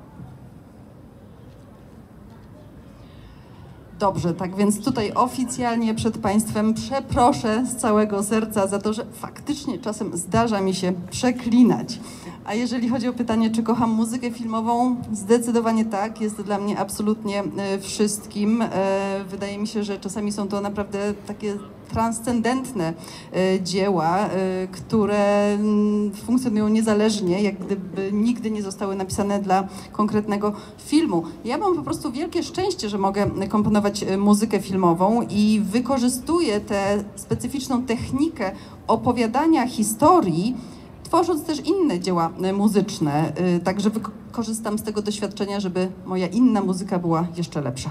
Dobrze, tak więc tutaj oficjalnie przed Państwem przeproszę z całego serca za to, że faktycznie czasem zdarza mi się przeklinać. A jeżeli chodzi o pytanie, czy kocham muzykę filmową, zdecydowanie tak, jest to dla mnie absolutnie wszystkim. Wydaje mi się, że czasami są to naprawdę takie transcendentne dzieła, które funkcjonują niezależnie, jak gdyby nigdy nie zostały napisane dla konkretnego filmu. Ja mam po prostu wielkie szczęście, że mogę komponować muzykę filmową i wykorzystuję tę specyficzną technikę opowiadania historii, tworząc też inne dzieła muzyczne. Także wykorzystam z tego doświadczenia, żeby moja inna muzyka była jeszcze lepsza.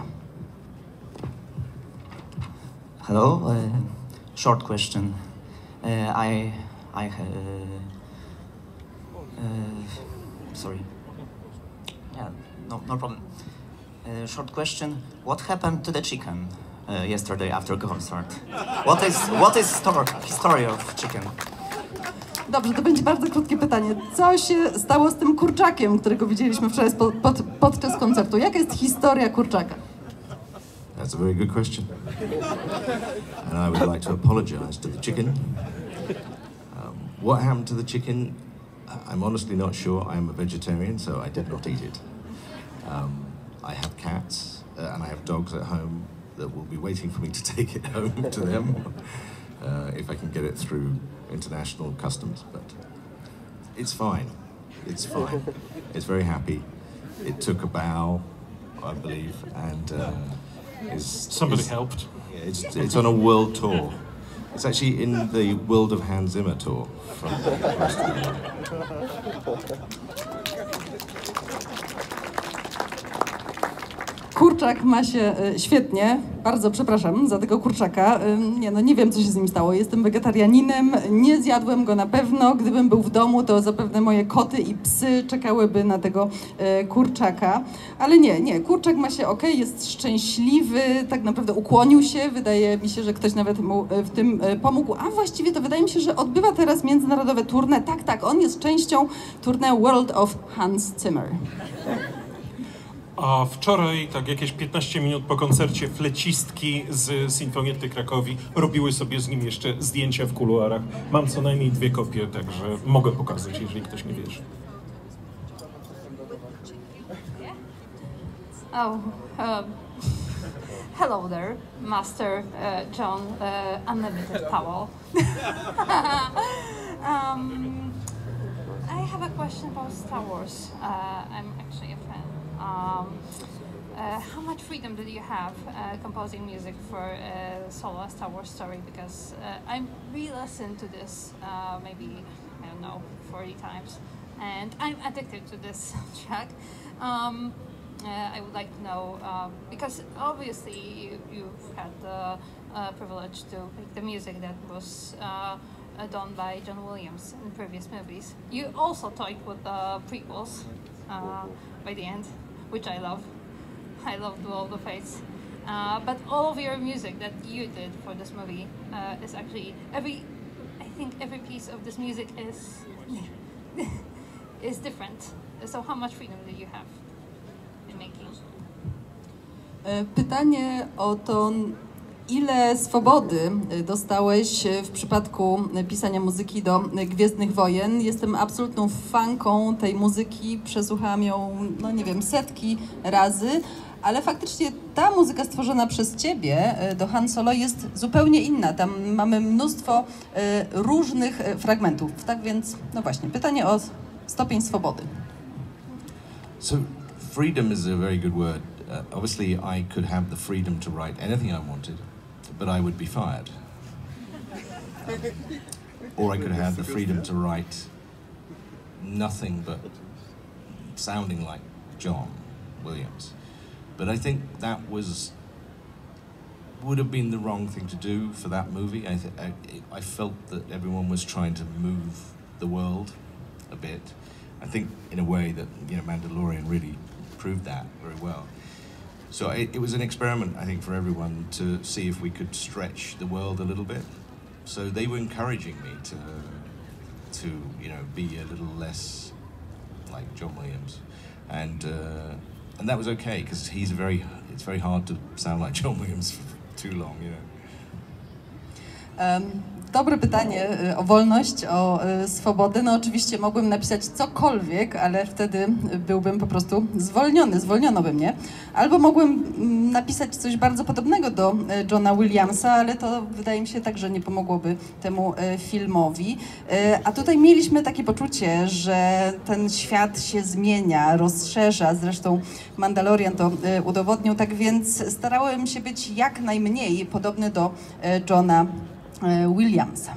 Hello, uh, short question. Uh, I, I, uh, uh, sorry. Yeah, no, no problem. Uh, short question. What happened to the chicken uh, yesterday after concert? What is, what is story, history of chicken? Dobrze, to będzie bardzo krótkie pytanie. Co się stało z tym kurczakiem, którego widzieliśmy wczoraj pod, pod, podczas koncertu? Jaka jest historia kurczaka? That's a very good question. And I would like to apologize to the chicken. Um, what happened to the chicken? I'm honestly not sure. I'm a vegetarian, so I did not eat it. Um, I have cats uh, and I have dogs at home, that will be waiting for me to take it home to them, uh, if I can get it through international customs. But it's fine. It's fine. It's very happy. It took a bow, I believe, and um, is Somebody is, helped. Yeah, it's it's on a world tour. It's actually in the World of Hans Zimmer tour from the rest of the world. Kurczak ma się e, świetnie, bardzo przepraszam za tego kurczaka. E, Nie, no nie wiem, co się z nim stało. Jestem wegetarianinem, nie zjadłem go na pewno. Gdybym był w domu, to zapewne moje koty i psy czekałyby na tego e, kurczaka. Ale nie, nie, kurczak ma się ok, jest szczęśliwy, tak naprawdę ukłonił się. Wydaje mi się, że ktoś nawet mu e, w tym e, pomógł. A właściwie to wydaje mi się, że odbywa teraz międzynarodowe tournée. Tak, tak, on jest częścią tournée World of Hans Zimmer. A wczoraj, tak jakieś piętnaście minut po koncercie, flecistki z Sinfoniety Krakowi robiły sobie z nim jeszcze zdjęcia w kuluarach. Mam co najmniej dwie kopie, także mogę pokazać, jeżeli ktoś nie wierzy. Oh, um, hello there, Master uh, John uh, Unlimited Powell. um, I have a question about Star Wars. Uh, I'm actually a fan. Um, uh, how much freedom did you have uh, composing music for a solo Star Wars story? Because uh, I re-listened to this uh, maybe, I don't know, forty times, and I'm addicted to this track. Um, uh, I would like to know, um, because obviously you, you've had the uh, privilege to make the music that was uh, uh, done by John Williams in previous movies. You also toyed with the prequels uh, by the end, which I love. I love Duel of the Fates. Uh, but all of your music that you did for this movie uh, is actually, every, I think every piece of this music is, is different. So how much freedom do you have in making? E, Pytanie o to, ile swobody dostałeś w przypadku pisania muzyki do Gwiezdnych Wojen. Jestem absolutną fanką tej muzyki, przesłuchałam ją, no nie wiem, setki razy, ale faktycznie ta muzyka stworzona przez Ciebie do Han Solo jest zupełnie inna. Tam mamy mnóstwo różnych fragmentów. Tak więc, no właśnie, pytanie o stopień swobody. So, freedom is a very good word. Uh, obviously, I could have the freedom to write anything I wanted, but I would be fired. Or I could have the freedom to write nothing but sounding like John Williams. But I think that was, would have been the wrong thing to do for that movie. I, th I, I felt that everyone was trying to move the world a bit. I think in a way that, you know, Mandalorian really proved that very well. So it, it was an experiment, I think, for everyone to see if we could stretch the world a little bit. So they were encouraging me to, to you know, be a little less like John Williams, and uh, and that was okay because he's a very. It's very hard to sound like John Williams for too long, you know. Um, dobre pytanie o wolność, o swobodę. No oczywiście mogłem napisać cokolwiek, ale wtedy byłbym po prostu zwolniony, zwolniono by mnie. Albo mogłem napisać coś bardzo podobnego do Johna Williamsa, ale to wydaje mi się tak, że nie pomogłoby temu filmowi. A tutaj mieliśmy takie poczucie, że ten świat się zmienia, rozszerza. Zresztą Mandalorian to udowodnił, tak więc starałem się być jak najmniej podobny do Johna Williamsa.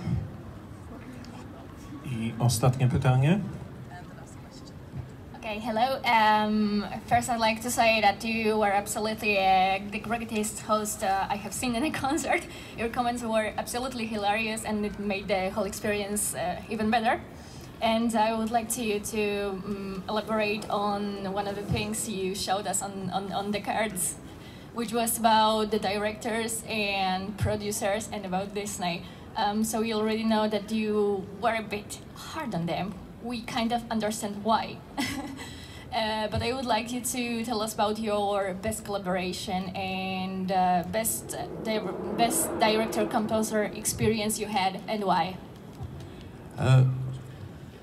I ostatnie pytanie. Okay, hello. Um, first, I'd like to say that you were absolutely uh, the greatest host uh, I have seen in a concert. Your comments were absolutely hilarious, and it made the whole experience uh, even better. And I would like to you to um, elaborate on one of the things you showed us on, on, on the cards, which was about the directors and producers and about Disney. Um, so we already know that you were a bit hard on them. We kind of understand why. uh, but I would like you to tell us about your best collaboration and uh, best, di best director-composer experience you had and why. Uh,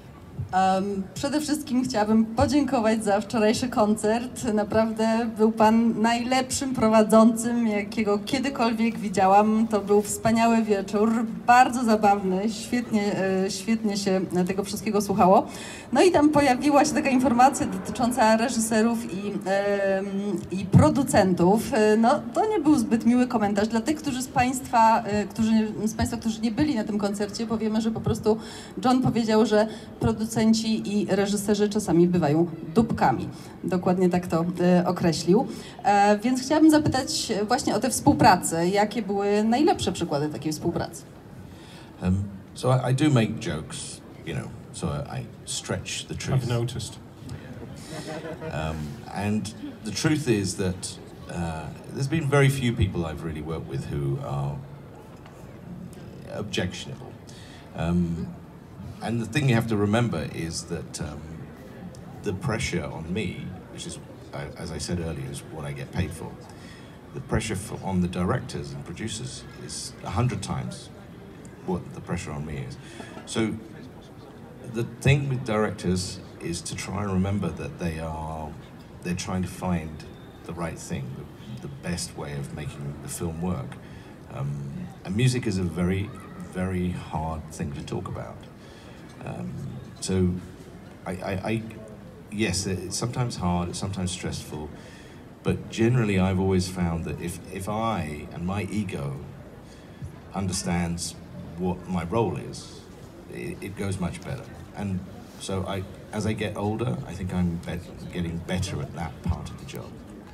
Um, przede wszystkim chciałabym podziękować za wczorajszy koncert. Naprawdę był Pan najlepszym prowadzącym, jakiego kiedykolwiek widziałam. To był wspaniały wieczór, bardzo zabawny, świetnie, e, świetnie się tego wszystkiego słuchało. No i tam pojawiła się taka informacja dotycząca reżyserów i, e, i producentów. E, no, to nie był zbyt miły komentarz. Dla tych, którzy z Państwa, e, którzy, z Państwa, którzy nie byli na tym koncercie, powiemy, że po prostu John powiedział, że producenci i reżyserzy czasami bywają dupkami. Dokładnie tak to e, określił. E, więc chciałabym zapytać właśnie o tę współpracę. Jakie były najlepsze przykłady takiej współpracy? Um, so I, I do make jokes, you know, so I, I stretch the truth. I've noticed. Um, and the truth is that uh, there's been very few people I've really worked with who are objectionable. Um, And the thing you have to remember is that um, the pressure on me, which is, uh, as I said earlier, is what I get paid for, the pressure for, on the directors and producers is a hundred times what the pressure on me is. So the thing with directors is to try and remember that they are, they're trying to find the right thing, the, the best way of making the film work. Um, and music is a very, very hard thing to talk about. Um, so, I, I, I, yes, it's sometimes hard, it's sometimes stressful, but generally I've always found that if, if I and my ego understands what my role is, it, it goes much better. And so I, as I get older, I think I'm be getting better at that part of the job.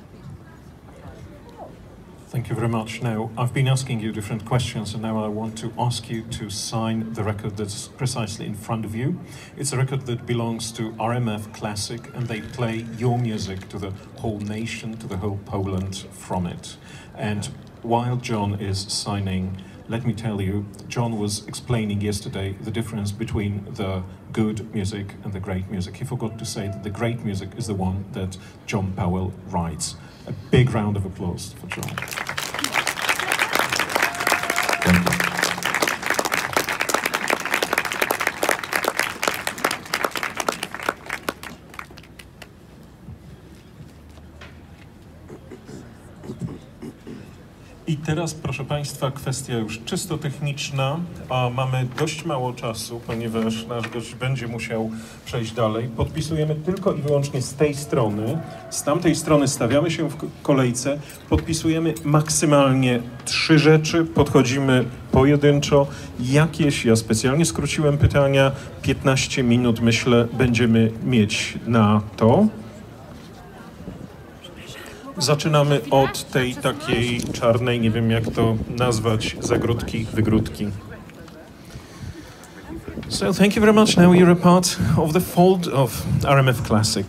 Thank you very much. Now, I've been asking you different questions, and now I want to ask you to sign the record that's precisely in front of you. It's a record that belongs to R M F Classic, and they play your music to the whole nation, to the whole Poland from it. And while John is signing, let me tell you, John was explaining yesterday the difference between the good music and the great music. He forgot to say that the great music is the one that John Powell writes. A big round of applause for John. Thank you. I teraz, proszę Państwa, kwestia już czysto techniczna, a mamy dość mało czasu, ponieważ nasz gość będzie musiał przejść dalej. Podpisujemy tylko i wyłącznie z tej strony, z tamtej strony stawiamy się w kolejce, podpisujemy maksymalnie trzy rzeczy, podchodzimy pojedynczo. Jakieś, ja specjalnie skróciłem pytania, piętnaście minut myślę będziemy mieć na to. Zaczynamy od tej takiej czarnej, nie wiem jak to nazwać, zagródki, wygródki. So thank you very much. Now you're a part of the fold of R M F Classic.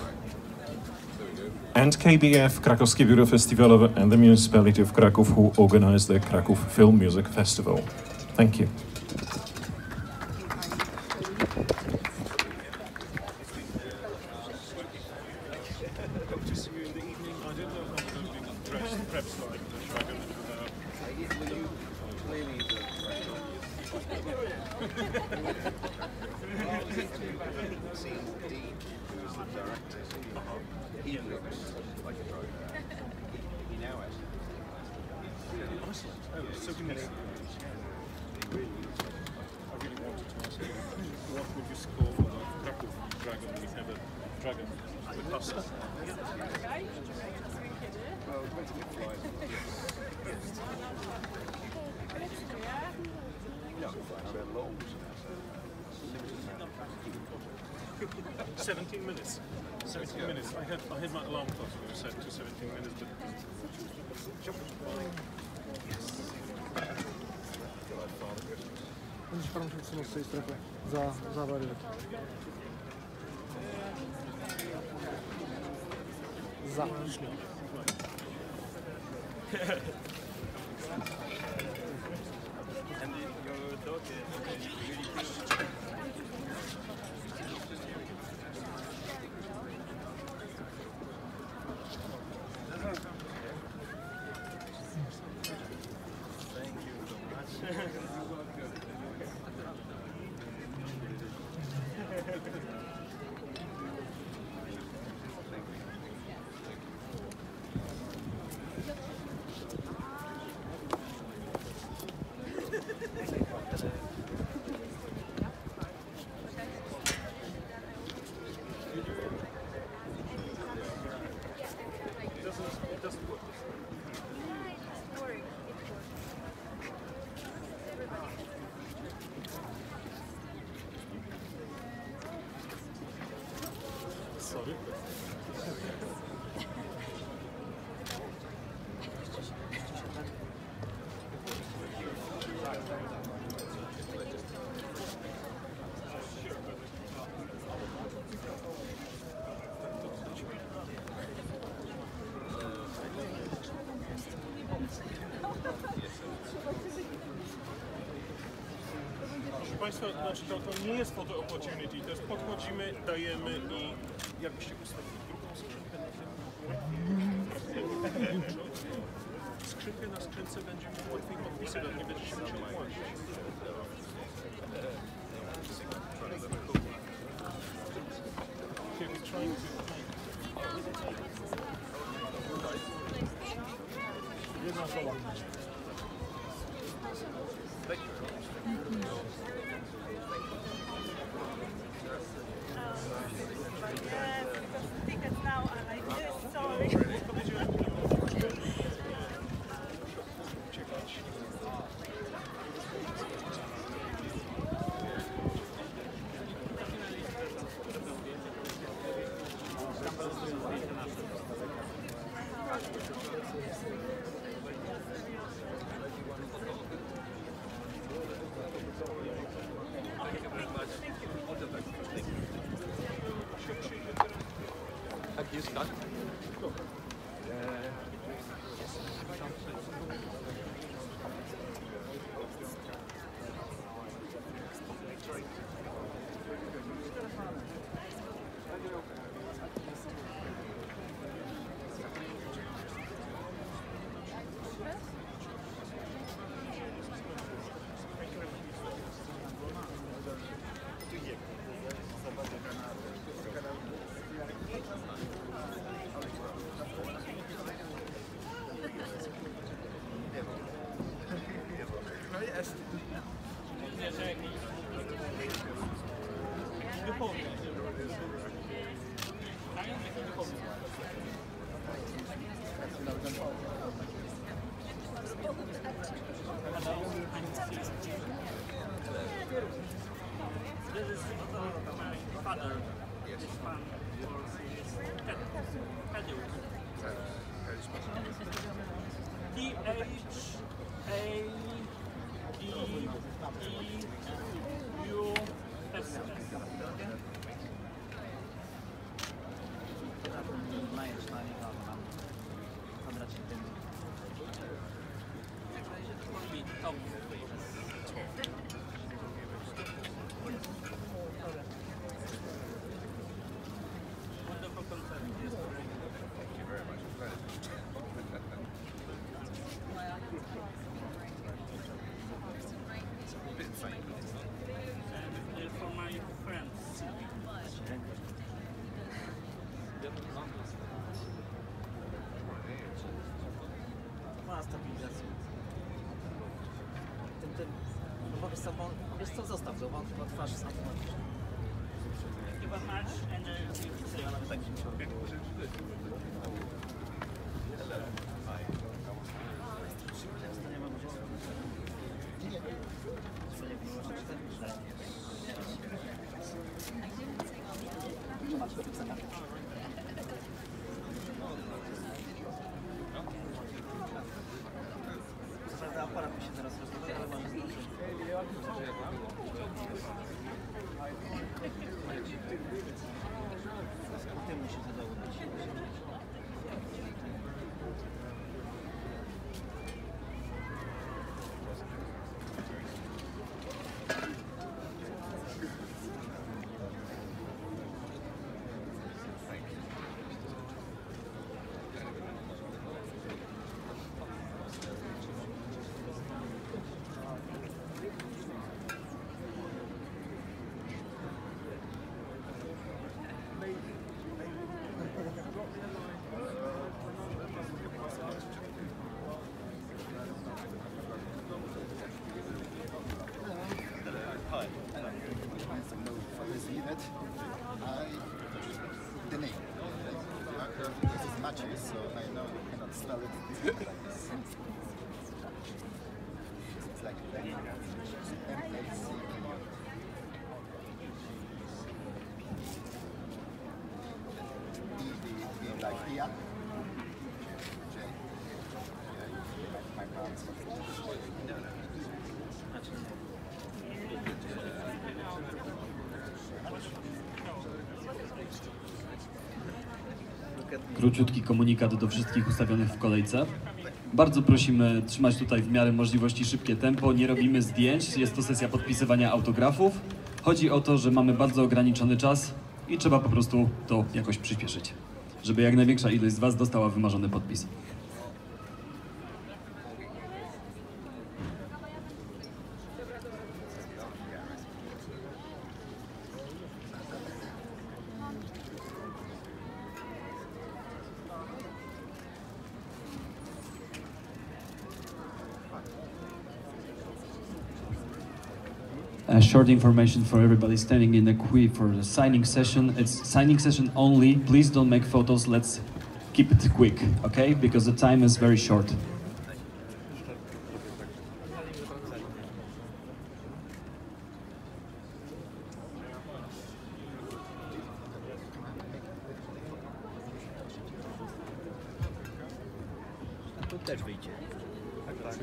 And K B F, Krakowskie Biuro Festiwalowe, and the municipality of Kraków, who organized the Krakow Film Music Festival. Thank you. seventeen minutes. seventeen minutes. I had I had my alarm clock set to seventeen minutes, but Będziesz pan musiał wsunąć z tej strefy za, za barierę. Za. Thank you so much. Sorry. Proszę Państwa, znaczy to, to nie jest photo opportunity, to jest podchodzimy, dajemy i jakbyście ustawili drugą skrzynkę na tym. Skrzynkę na skrzynce będzie mu łatwiej podpisywać, nie będzie się musiał płacić. Okay, we're trying to... Jedna osoba. Yes, because the tickets now are like this, sorry. Tak, jest tak. No jest. This is my father. Yes. Fan for his pedal. D H A D E U S S. Znajesz na niego na kwadracie tym. I top. Wonderful concert. Thank you very much. It's a bit faint, but it's not. And uh, for my friends. Ma stabilizację. Tym, tym, no wiesz co, bo, wiesz co, zostaw go, bo on chyba twarz jest automatyczna. Thank you very much. And uh, Ja nawet tak nie musiał. Co prawda aparat mi się teraz rozmawia, ale mam zdążyć. Ty musisz to dołożyć. Hi. Hello. Some no photos needed. I the name. Uh, this is matches, so I know you cannot spell it like this. It's like M A C E. Króciutki komunikat do wszystkich ustawionych w kolejce. Bardzo prosimy trzymać tutaj w miarę możliwości szybkie tempo, nie robimy zdjęć, jest to sesja podpisywania autografów. Chodzi o to, że mamy bardzo ograniczony czas i trzeba po prostu to jakoś przyspieszyć, żeby jak największa ilość z Was dostała wymarzony podpis. A short information for everybody standing in the queue for the signing session. It's signing session only. Please don't make photos. Let's keep it quick, okay? Because the time is very short. Tu też wyjdzie. Tak, tak.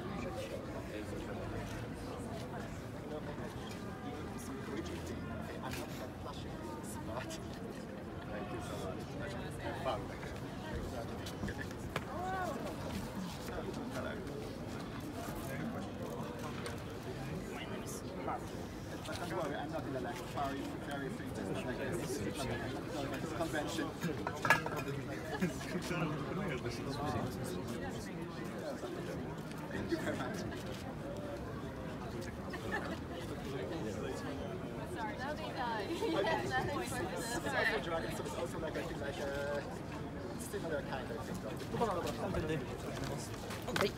Don't worry, I'm not in the last very, very free business like this. Convention. Thank you very much. Sorry, now they die. Yes, that's It's also dragon, so it's also like I think like a similar kind, I think. Okay.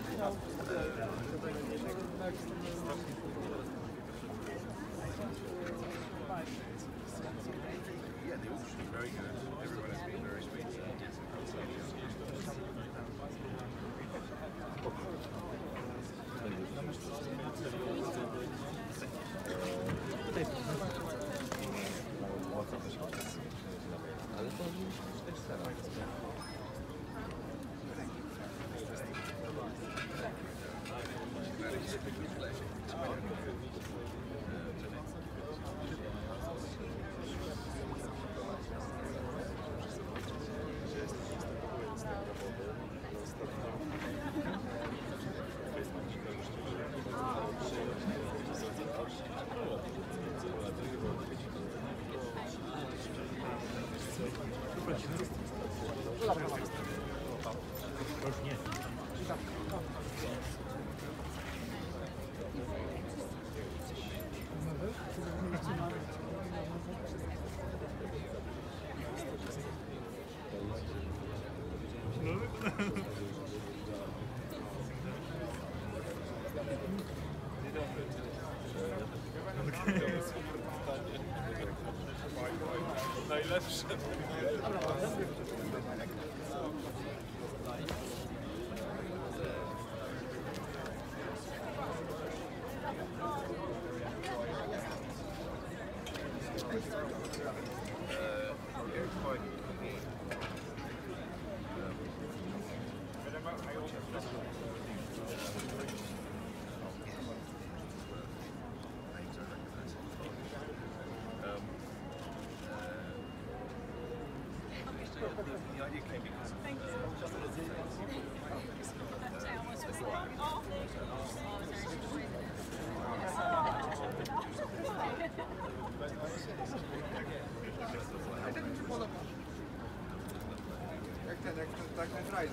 Yeah, the auction is very good. Everyone has been very sweet. Ale to też starać. Najlepsze. The idea came because of Jak ten, jak ten, tak ten rajs.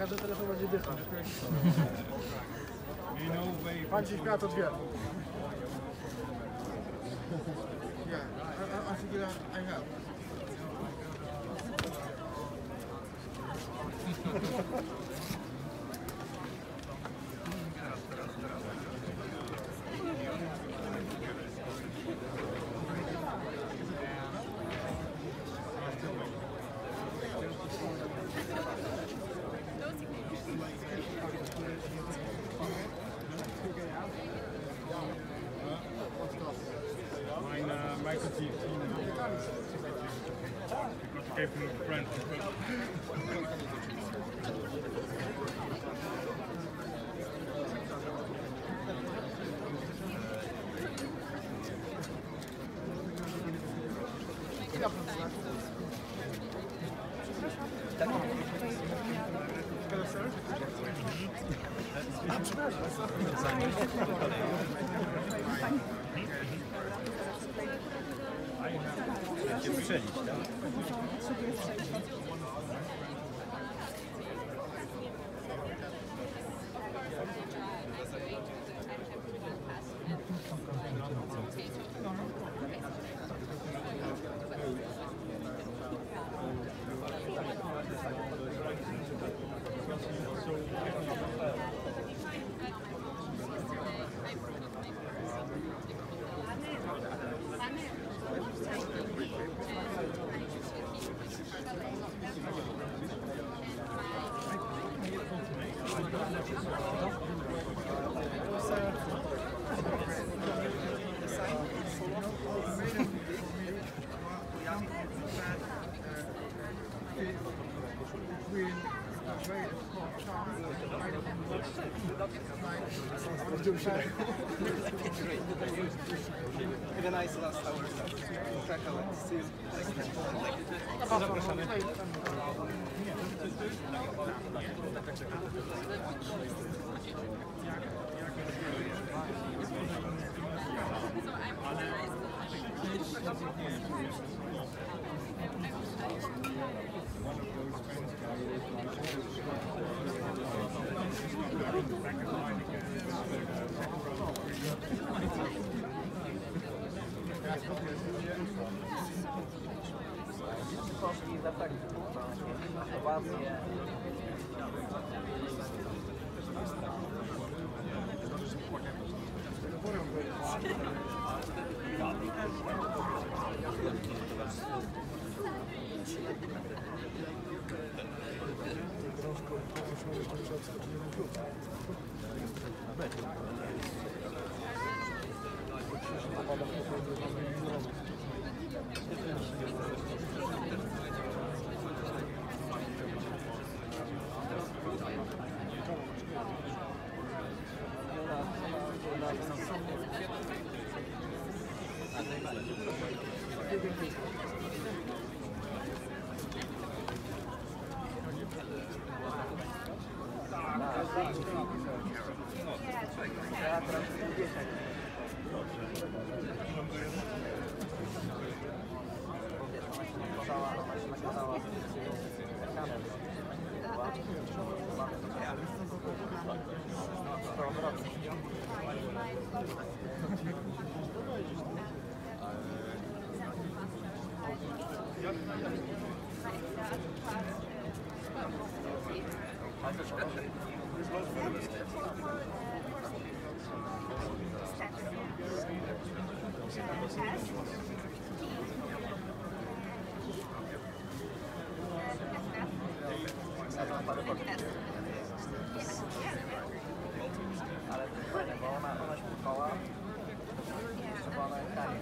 każdy telefon będzie dychał. Pan się śmiał, to dwie. Yeah, I, I figure I have. Mine, uh, Michael T. Because I gave him a friend. Have a nice last hour in Krakow and see you next time. Zapraszamy. Poszli za tak Słowację. Ale to fajne, bo ona, ona się koła, trzeba na ekranie.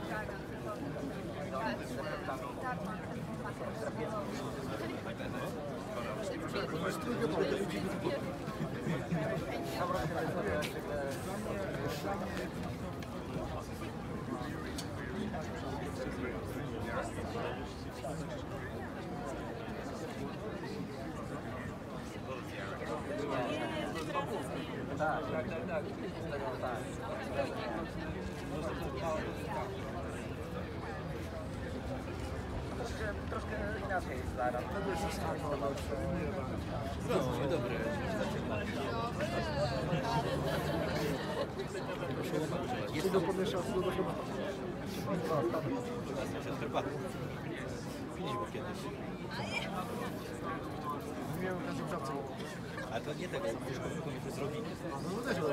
Tak, tak, tak, tak. Tak. Troszkę, troszkę inaczej jest zaraz. No, Piliśmy kiedyś. Miałem okazję pracować. Ale to nie tego, wiesz, to zrobili. No też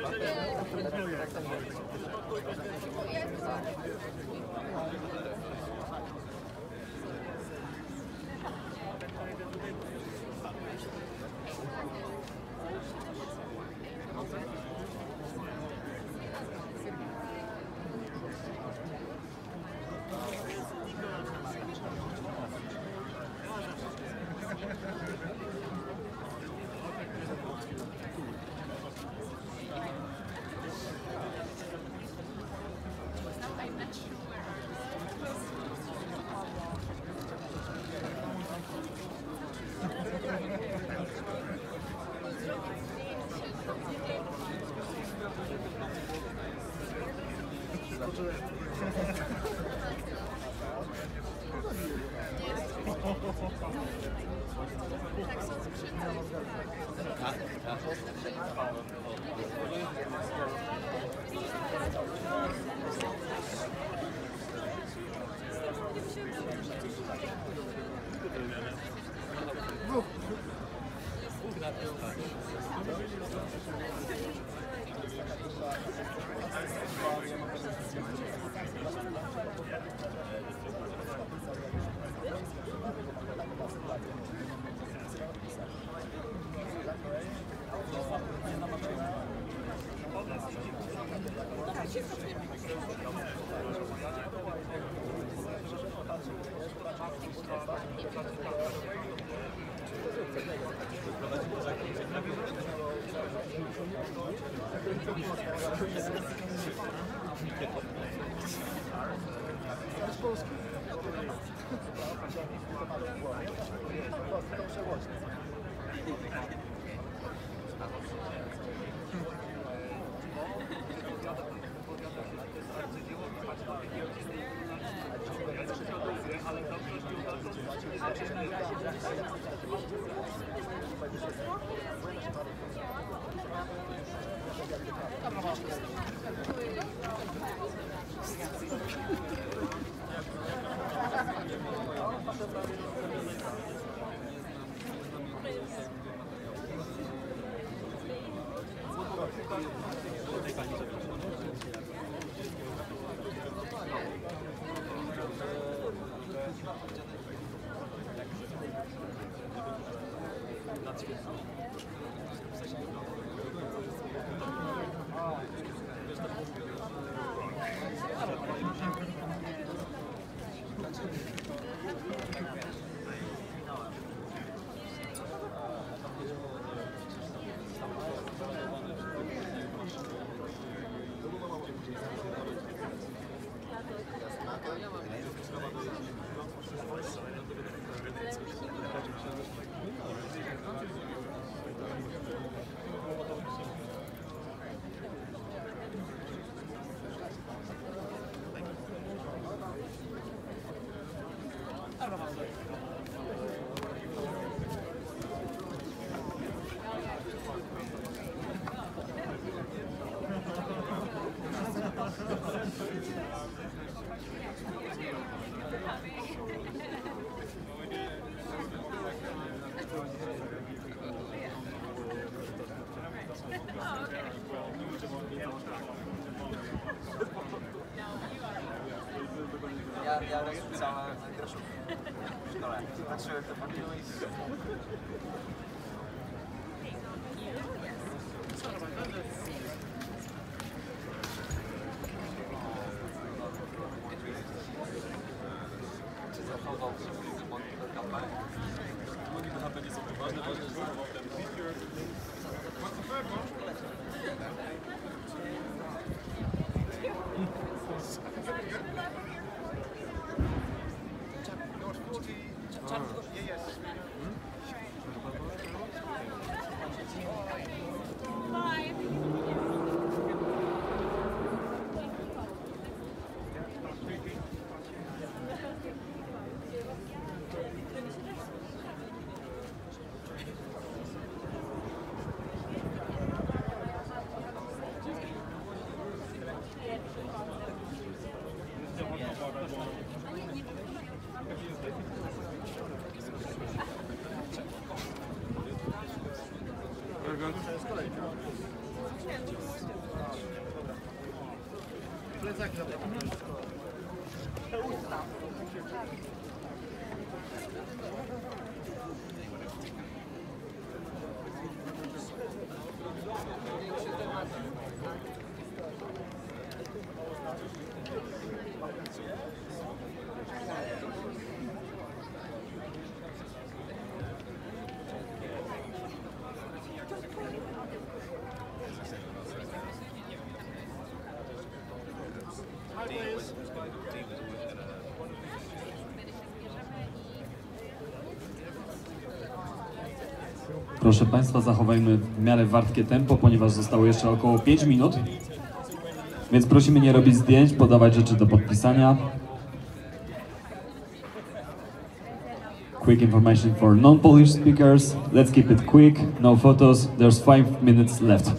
Tak, tak. z Polski. Ja, ja rozrzucałem groszówkę w szkole. Patrzyłem to po ilu i... Czy zachował do kampanii? Oni to naprawdę nie są poważne, ważne, że Nie jest. wygląda? Plecaki dobra. Proszę Państwa, zachowajmy w miarę wartkie tempo, ponieważ zostało jeszcze około pięć minut. Więc prosimy nie robić zdjęć, podawać rzeczy do podpisania. Quick information for non-Polish speakers. Let's keep it quick, no photos. There's five minutes left.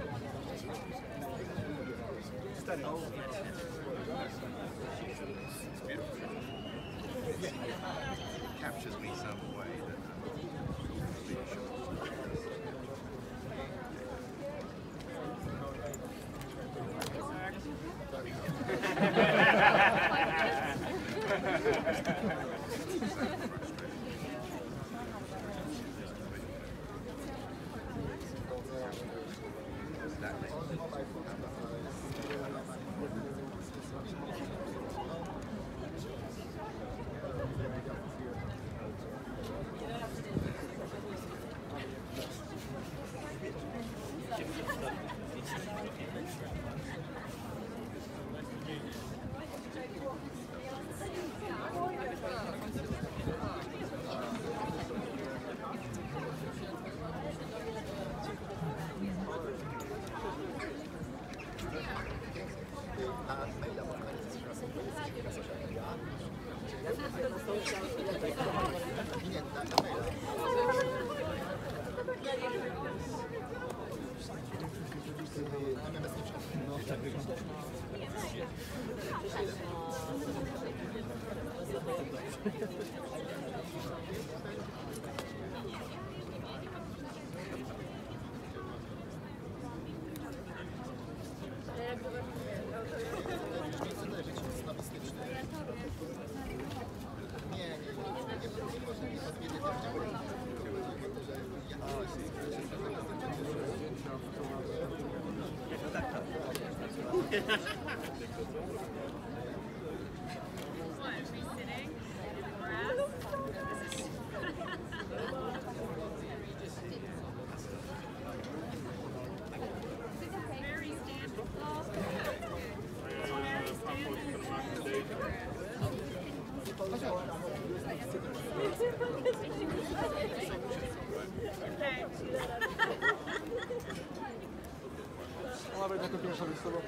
Nawet jako pierwsza być z tobą.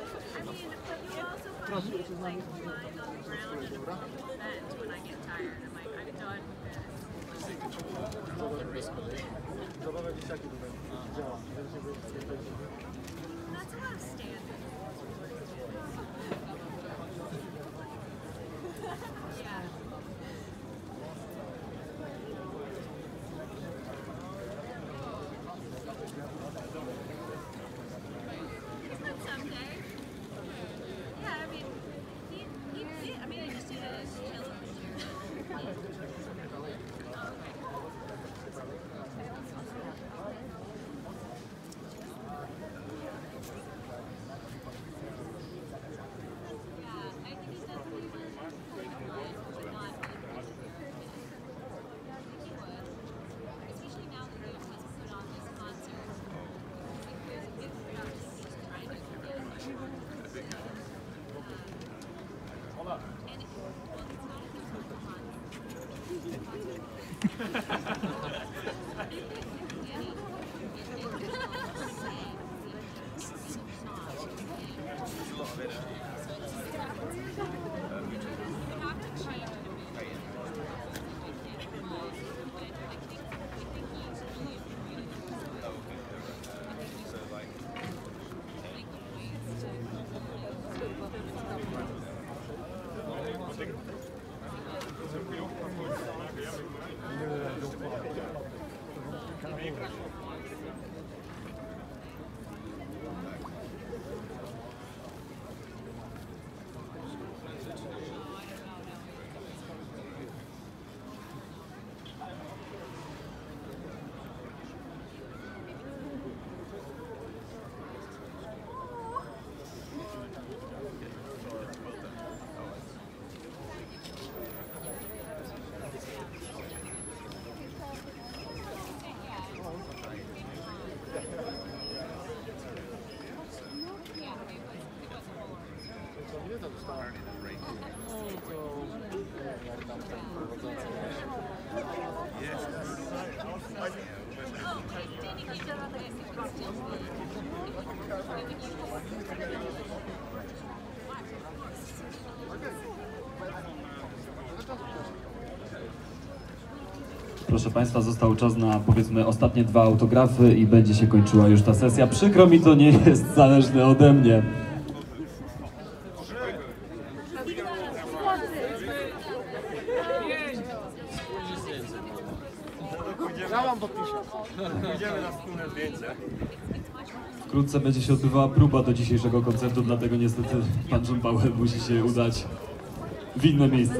Proszę, czy z nami? Dobra. Zabawa dzieciaki tutaj działa. dostała. No i to jak tam ten prowadzący. Proszę Państwa, został czas na, powiedzmy, ostatnie dwa autografy i będzie się kończyła już ta sesja. Przykro mi, to nie jest zależne ode mnie. Ja wam podpiszę. Pójdziemy na wspólne zdjęcie. Wkrótce będzie się odbywała próba do dzisiejszego koncertu, dlatego niestety pan John Powell musi się udać w inne miejsce.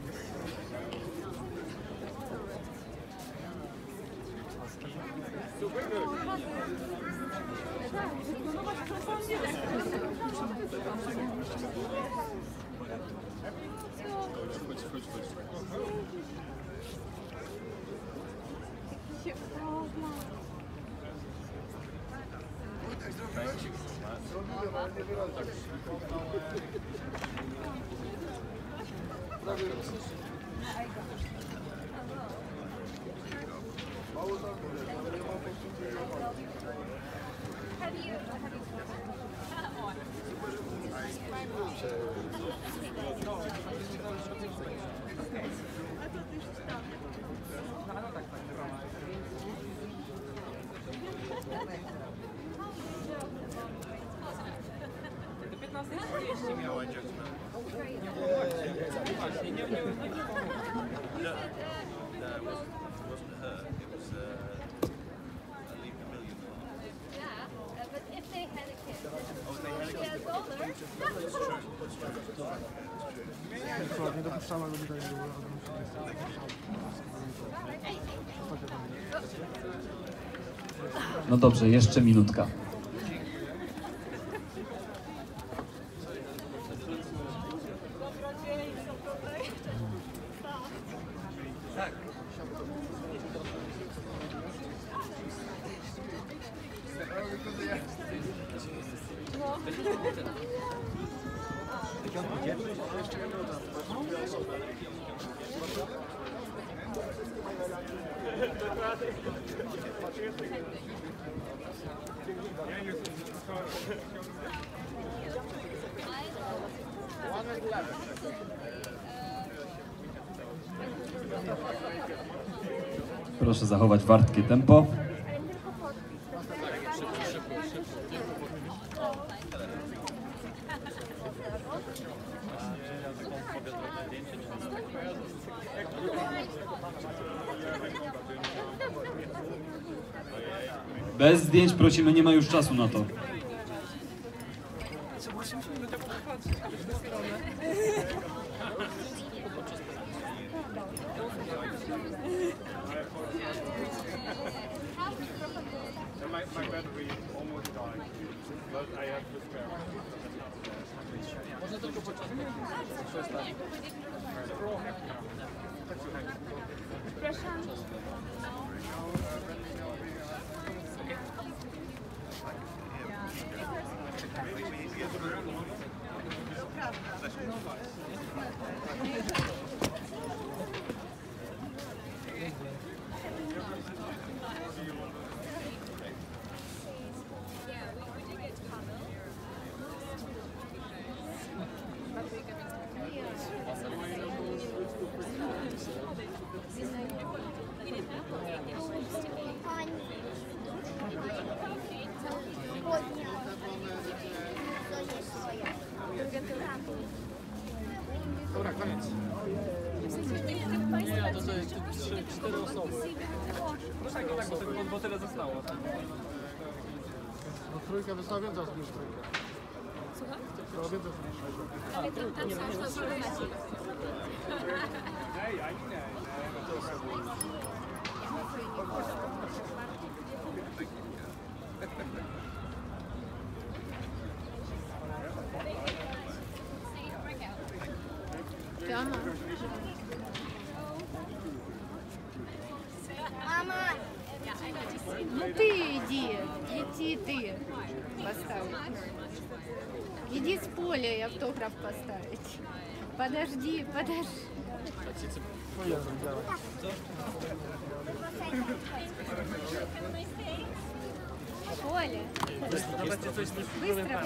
Nie dopuszczamy ludzi do niego. No dobrze, jeszcze minutka. Proszę zachować wartkie tempo. Bez zdjęć prosimy, nie ma już czasu na to. My, my battery almost died, but I have to spare. Można tylko poczekać. Przestań. Przepraszam. Dobra, koniec. Nie, to to jest trzy, cztery osoby. No tak, no tak, bo, bo tyle zostało. No trójka wysłała więcej osób niż trójka. Słucham? Wysłała więcej osób niż trójka. Ale tam, tam są informacje. Ej, a nie, No ty idź. Иди, иди ты поставить. Иди с поля и автограф поставить. Подожди, подожди. Поля. Быстро.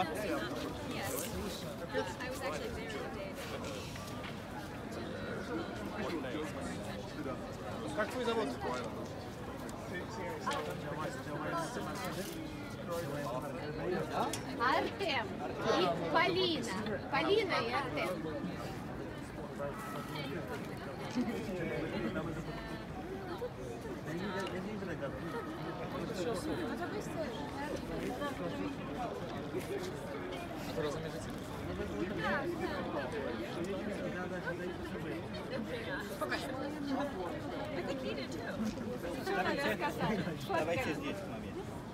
Как твой зовут? Артем и Полина. Полина и Артем. Давайте здесь момент.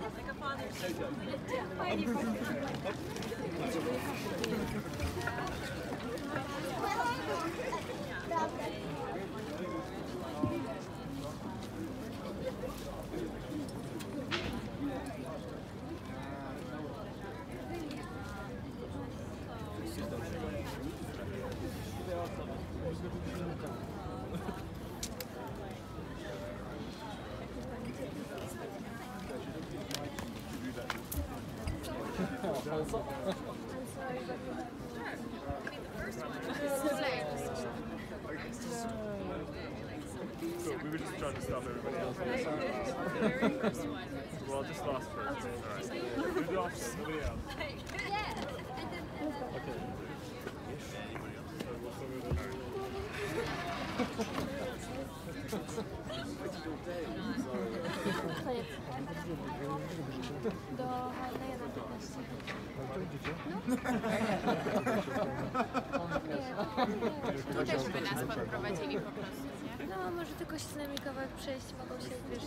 So we were just trying to stop everybody else. Well, just last first. Alright. Do the opposite, nobody else. Okay. So what's over Do Hardena piętnaście. Tu też by nas podprowadzili po prostu, nie? No, może tylko się z nami kawałek przejść, mogą się, wiesz...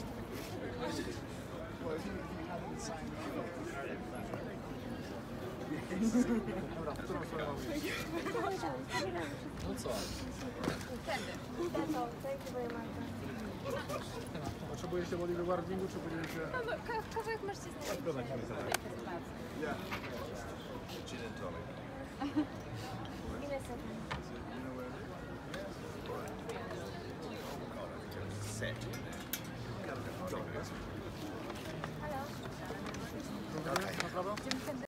Dobra, w którą stronę mamy iść? No co? Potrzebujecie body warningu, czy będziecie... No, kawałek masz się znaleźć. Yeah. Gin and tonic. Ile sekund? Set. Halo? Okay.